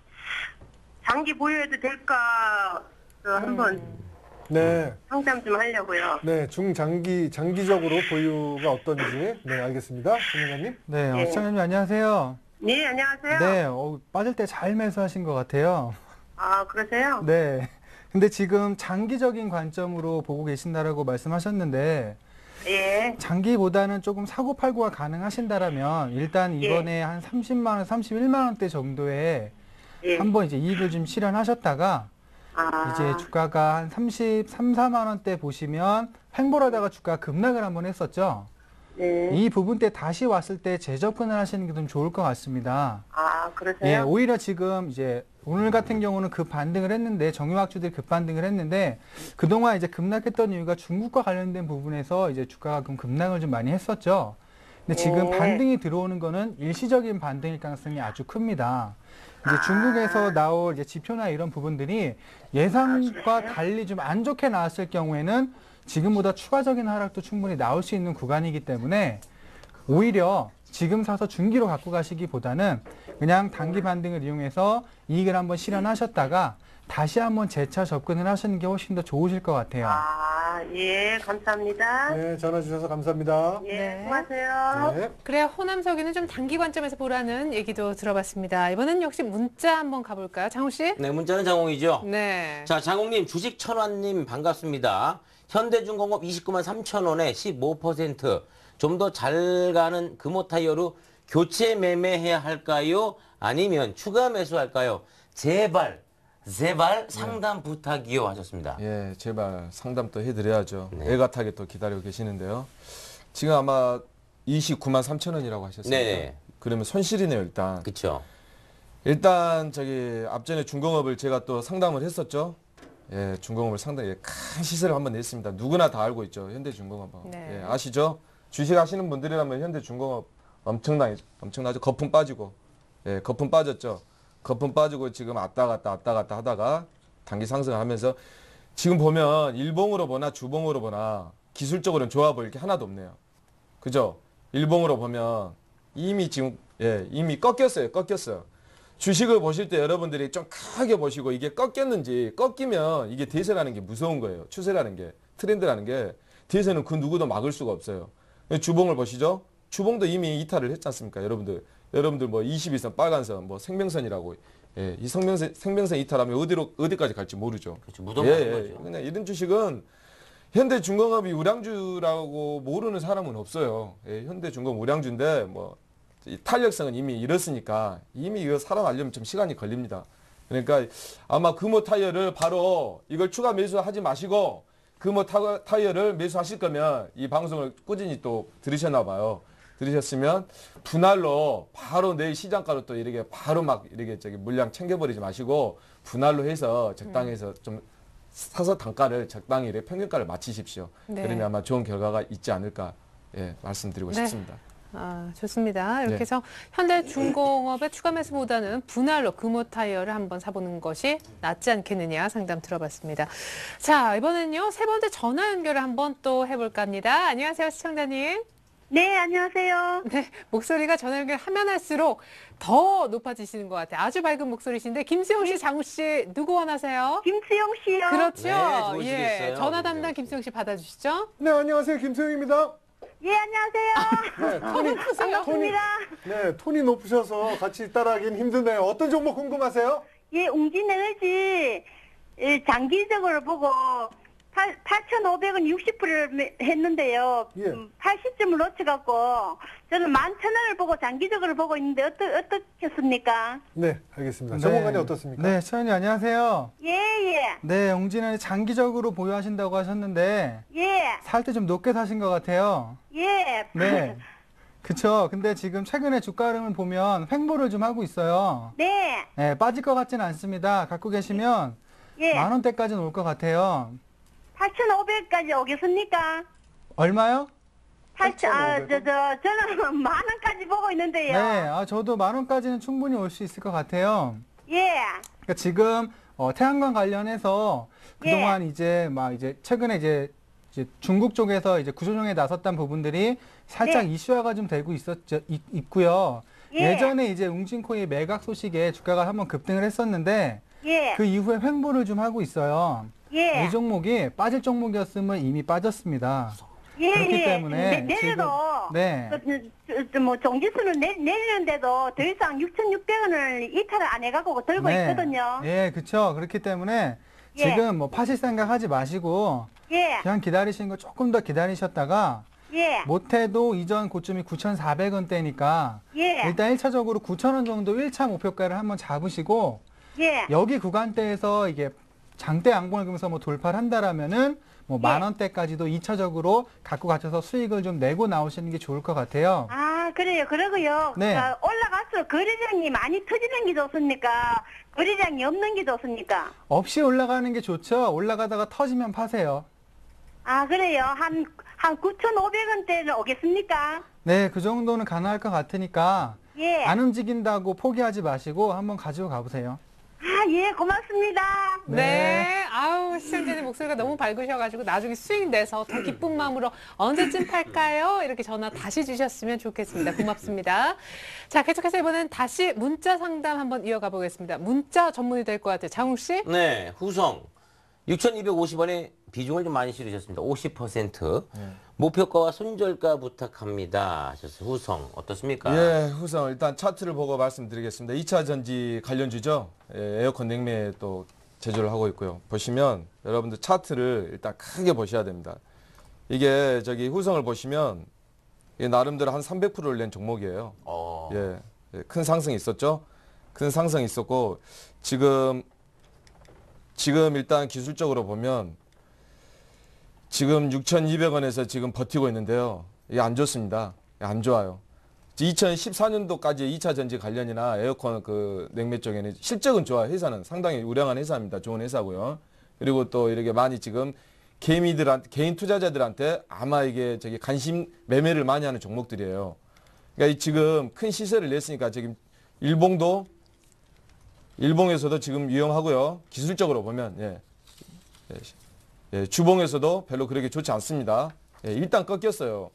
장기 보유해도 될까 그 한번 네. 상담 좀 하려고요. 네, 중장기, 장기적으로 보유가 어떤지. 네, 알겠습니다. 전문가님. 네, 어, 예. 시청자님 안녕하세요. 네, 안녕하세요. 네, 어, 빠질 때 잘 매수하신 것 같아요. 아, 그러세요? 네. 근데 지금 장기적인 관점으로 보고 계신다라고 말씀하셨는데 예. 장기보다는 조금 사고팔고가 가능하신다라면 일단 이번에 한 삼십만 원, 삼십일만 원대 정도에 예. 한번 이제 이익을 좀 실현하셨다가 아, 이제 주가가 한 삼십삼, 사만 원대 보시면 횡보하다가 주가 급락을 한번 했었죠. 네. 이 부분 때 다시 왔을 때 재접근을 하시는 게 좀 좋을 것 같습니다. 아, 예, 그러세요? 오히려 지금 이제 오늘 같은 경우는 급 반등을 했는데 정유학주들이 급 반등을 했는데 그동안 이제 급락했던 이유가 중국과 관련된 부분에서 이제 주가가 좀 급락을 좀 많이 했었죠. 근데 지금 네. 반등이 들어오는 거는 일시적인 반등일 가능성이 아주 큽니다. 이제 중국에서 나올 이제 지표나 이런 부분들이 예상과 달리 좀 안 좋게 나왔을 경우에는 지금보다 추가적인 하락도 충분히 나올 수 있는 구간이기 때문에 오히려 지금 사서 중기로 갖고 가시기보다는 그냥 단기 반등을 이용해서 이익을 한번 실현하셨다가 다시 한번 재차 접근을 하시는 게 훨씬 더 좋으실 것 같아요. 아, 예, 감사합니다. 네, 전화 주셔서 감사합니다. 예, 네. 수고하세요. 네. 그래야 호남 석유는 좀 단기 관점에서 보라는 얘기도 들어봤습니다. 이번엔 역시 문자 한번 가볼까요? 장호 씨? 네, 문자는 장홍이죠. 네. 자, 장홍님, 주식 천원님 반갑습니다. 현대중공업 이십구만 삼천 원에 십오 퍼센트. 좀 더 잘 가는 금호 타이어로 교체 매매해야 할까요? 아니면 추가 매수할까요? 제발, 제발 상담 부탁이요 하셨습니다. 예, 제발 상담 또 해드려야죠. 네. 애같하게 또 기다리고 계시는데요. 지금 아마 이십구만 삼천 원이라고 하셨습니다. 네. 그러면 손실이네요, 일단. 그쵸. 일단 저기 앞전에 중공업을 제가 또 상담을 했었죠. 예, 중공업을 상당히 큰 시세를 한번 냈습니다. 누구나 다 알고 있죠, 현대중공업. 네. 예, 아시죠? 주식하시는 분들이라면 현대중공업 엄청나게 엄청나죠. 거품 빠지고, 예, 거품 빠졌죠. 거품 빠지고 지금 왔다 갔다 왔다 갔다 하다가 단기 상승을 하면서 지금 보면 일봉으로 보나 주봉으로 보나 기술적으로는 좋아 보일 게 하나도 없네요. 그죠? 일봉으로 보면 이미 지금 예, 이미 꺾였어요. 꺾였어요. 주식을 보실 때 여러분들이 좀 크게 보시고 이게 꺾였는지 꺾이면 이게 대세라는 게 무서운 거예요. 추세라는 게 트렌드라는 게 대세는 그 누구도 막을 수가 없어요. 주봉을 보시죠. 주봉도 이미 이탈을 했지 않습니까? 여러분들 여러분들 뭐 이십일 선 빨간선 뭐 생명선이라고 예, 이 생명선 생명선 이탈하면 어디로 어디까지 갈지 모르죠. 그렇죠. 무덤가는 예, 거죠. 그냥 이런 주식은 현대중공업이 우량주라고 모르는 사람은 없어요. 예, 현대중공업 우량주인데 뭐 이 탄력성은 이미 잃었으니까 이미 이거 살아나려면 좀 시간이 걸립니다. 그러니까 아마 금호 타이어를 바로 이걸 추가 매수하지 마시고 금호 타, 타이어를 매수하실 거면 이 방송을 꾸준히 또 들으셨나 봐요. 들으셨으면 분할로 바로 내일 시장가로 또 이렇게 바로 막 이렇게 저기 물량 챙겨버리지 마시고 분할로 해서 적당히 해서 좀 사서 단가를 적당히 이렇게 평균가를 맞추십시오. 네. 그러면 아마 좋은 결과가 있지 않을까 예, 말씀드리고 네. 싶습니다. 아, 좋습니다. 이렇게 네. 해서 현대중공업의 추가 매수보다는 분할로 금호 타이어를 한번 사보는 것이 낫지 않겠느냐 상담 들어봤습니다. 자, 이번엔요 세 번째 전화 연결을 한번 또 해볼까 합니다. 안녕하세요, 시청자님. 네, 안녕하세요. 네, 목소리가 전화 연결하면 할수록 더 높아지시는 것 같아요. 아주 밝은 목소리신데 김수영 씨, 장우 씨 누구 원하세요? 김수영 씨요. 그렇죠. 네, 좋으시겠어요. 예, 전화 담당 김수영 씨. 김수영 씨 받아주시죠. 네, 안녕하세요. 김수영입니다. 예, 안녕하세요. 네, 토니, 높으세요. 반갑습니다. 네, 톤이 높으셔서 같이 따라하긴 힘드네요. 어떤 종목 궁금하세요? 예, 웅진에너지 예, 장기적으로 보고 팔천오백 원 육십 퍼센트를 했는데요. 예. 음, 팔십 점을 놓쳐갖고 저는 만 천 원을 보고 장기적으로 보고 있는데 어떠, 어떻겠습니까? 네, 알겠습니다. 전문가님 어떻습니까? 네, 시청자님 안녕하세요. 예, 예, 네, 웅진은 장기적으로 보유하신다고 하셨는데 예, 살 때 좀 높게 사신 것 같아요. 예. 네. 그쵸. 근데 지금 최근에 주가 흐름을 보면 횡보를 좀 하고 있어요. 네, 네, 빠질 것 같지는 않습니다. 갖고 계시면 예. 만 원대까지는 올 것 같아요. 팔천오백까지 오겠습니까? 얼마요? 팔천, 아, 저, 저, 저는 만 원까지 보고 있는데요. 네, 아, 저도 만 원까지는 충분히 올 수 있을 것 같아요. 예, 그러니까 지금 어, 태양광 관련해서 그동안 이제 막 이제 최근에 이제, 이제 중국 쪽에서 이제 구조조정에 나섰던 부분들이 살짝 네. 이슈화가 좀 되고 있었죠, 있, 있고요. 예. 예전에 이제 웅진코의 매각 소식에 주가가 한번 급등을 했었는데 예. 그 이후에 횡보를 좀 하고 있어요. 예. 이 종목이 빠질 종목이었으면 이미 빠졌습니다. 예, 그렇기 예. 때문에 내, 내려도 지금- 네. 그, 저, 저, 뭐 종지수는 내, 내리는데도 더 이상 육천육백 원을 이탈을 안 해가고 들고 네. 있거든요. 예, 그렇죠. 그렇기 때문에 예. 지금 뭐 파실 생각 하지 마시고 예. 그냥 기다리시는 거 조금 더 기다리셨다가 예. 못해도 이전 고점이 구천사백 원대니까 예. 일단 일 차적으로 구천 원 정도 일 차 목표가를 한번 잡으시고 예. 여기 구간대에서 이게 장대 양봉을 그면서 뭐 돌파를 한다라면은 뭐 예. 만 원대까지도 이 차적으로 갖고 가셔서 수익을 좀 내고 나오시는 게 좋을 것 같아요. 아, 그래요. 그러고요. 네. 아, 올라갈수록 거래량이 많이 터지는 게 좋습니까? 거래량이 없는 게 좋습니까? 없이 올라가는 게 좋죠. 올라가다가 터지면 파세요. 아, 그래요. 한, 한 구천오백 원대는 오겠습니까? 네, 그 정도는 가능할 것 같으니까 예. 안 움직인다고 포기하지 마시고 한번 가지고 가보세요. 아, 예, 고맙습니다. 네. 네. 아우, 시청자님 목소리가 너무 밝으셔가지고 나중에 수익 내서 더 기쁜 마음으로 언제쯤 팔까요? 이렇게 전화 다시 주셨으면 좋겠습니다. 고맙습니다. 자, 계속해서 이번엔 다시 문자 상담 한번 이어가 보겠습니다. 문자 전문이 될 것 같아요. 장욱 씨? 네, 후성 육천이백오십 원에 비중을 좀 많이 실으셨습니다. 오십 퍼센트. 목표가와 손절가 부탁합니다. 하셨어요. 후성 어떻습니까? 예, 후성 일단 차트를 보고 말씀드리겠습니다. 이 차 전지 관련주죠. 예, 에어컨 냉매 또 제조를 하고 있고요. 보시면 여러분들 차트를 일단 크게 보셔야 됩니다. 이게 저기 후성을 보시면 이게 나름대로 한 삼백 퍼센트를 낸 종목이에요. 어. 예, 예, 큰 상승이 있었죠. 큰 상승이 있었고 지금 지금 일단 기술적으로 보면 지금 육천이백 원에서 지금 버티고 있는데요. 이게 안 좋습니다. 안 좋아요. 이천십사 년도까지 이 차 전지 관련이나 에어컨 그 냉매 쪽에는 실적은 좋아요. 회사는 상당히 우량한 회사입니다. 좋은 회사고요. 그리고 또 이렇게 많이 지금 개미들한테, 개인 투자자들한테 아마 이게 저기 관심 매매를 많이 하는 종목들이에요. 그러니까 지금 큰 시세를 냈으니까 지금 일봉도 일봉에서도 지금 위험하고요. 기술적으로 보면 예. 예. 예, 주봉에서도 별로 그렇게 좋지 않습니다. 예, 일단 꺾였어요.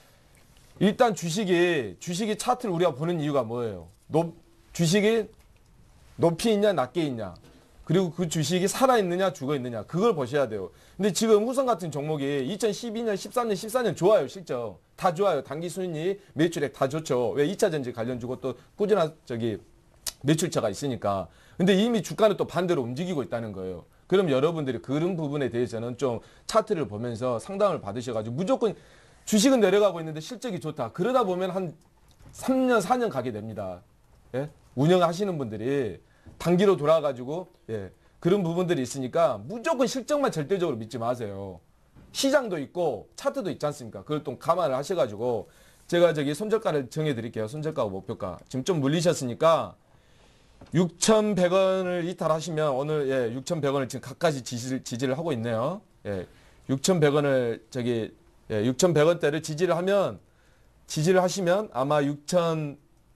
일단 주식이 주식이 차트를 우리가 보는 이유가 뭐예요? 높, 주식이 높이 있냐 낮게 있냐, 그리고 그 주식이 살아있느냐 죽어있느냐, 그걸 보셔야 돼요. 근데 지금 후성 같은 종목이 이천십이 년, 십삼 년, 십사 년 좋아요. 실적 다 좋아요. 단기 순이익, 매출액 다 좋죠. 왜 이 차 전지 관련주고 또 꾸준한 저기 매출처가 있으니까. 근데 이미 주가는 또 반대로 움직이고 있다는 거예요. 그럼 여러분들이 그런 부분에 대해서는 좀 차트를 보면서 상담을 받으셔가지고 무조건 주식은 내려가고 있는데 실적이 좋다. 그러다 보면 한 삼 년, 사 년 가게 됩니다. 예? 운영하시는 분들이 단기로 돌아가지고 예. 그런 부분들이 있으니까 무조건 실적만 절대적으로 믿지 마세요. 시장도 있고 차트도 있지 않습니까? 그걸 또 감안을 하셔가지고 제가 저기 손절가를 정해드릴게요. 손절가와 목표가. 지금 좀 물리셨으니까 육천백 원을 이탈하시면 오늘 예, 육천백 원을 지금 각가지 지지를, 지지를 하고 있네요. 예, 육천백 원을 저기 예, 육천백 원대를 지지를 하면 지지를 하시면 아마 육천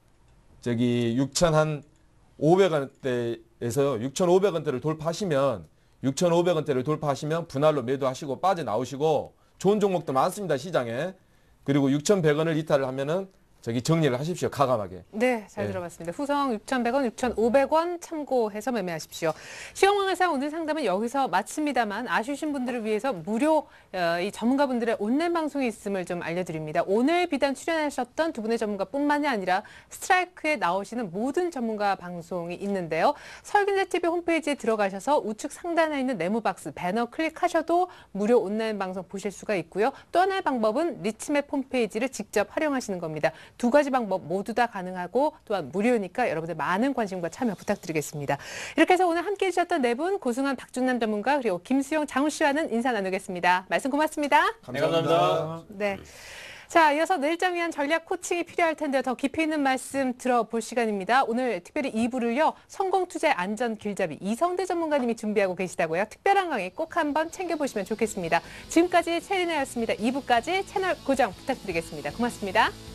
저기 육천 한 오백 원대에서 육천오백 원대를 돌파하시면 육천오백 원대를 돌파하시면 분할로 매도하시고 빠져나오시고 좋은 종목도 많습니다. 시장에. 그리고 육천백 원을 이탈을 하면은 저기 정리를 하십시오. 가감하게. 네, 잘 네. 들어봤습니다. 후성 육천백 원, 육천오백 원 참고해서 매매하십시오. 시험왕에서 오늘 상담은 여기서 마칩니다만 아쉬우신 분들을 위해서 무료 어, 이 전문가분들의 온라인 방송이 있음을 좀 알려드립니다. 오늘 비단 출연하셨던 두 분의 전문가뿐만이 아니라 스트라이크에 나오시는 모든 전문가 방송이 있는데요. 설균제티비 홈페이지에 들어가셔서 우측 상단에 있는 네모박스 배너 클릭하셔도 무료 온라인 방송 보실 수가 있고요. 또 하나의 방법은 리치맵 홈페이지를 직접 활용하시는 겁니다. 두 가지 방법 모두 다 가능하고 또한 무료니까 여러분들 많은 관심과 참여 부탁드리겠습니다. 이렇게 해서 오늘 함께해 주셨던 네 분 고승환, 박준남 전문가 그리고 김수영, 장우 씨와는 인사 나누겠습니다. 말씀 고맙습니다. 네, 감사합니다. 네. 자, 이어서 내일장 위한 전략 코칭이 필요할 텐데 더 깊이 있는 말씀 들어볼 시간입니다. 오늘 특별히 이 부를요. 성공투자의 안전 길잡이 이성대 전문가님이 준비하고 계시다고요. 특별한 강의 꼭 한번 챙겨보시면 좋겠습니다. 지금까지 최린아였습니다. 이 부까지 채널 고정 부탁드리겠습니다. 고맙습니다.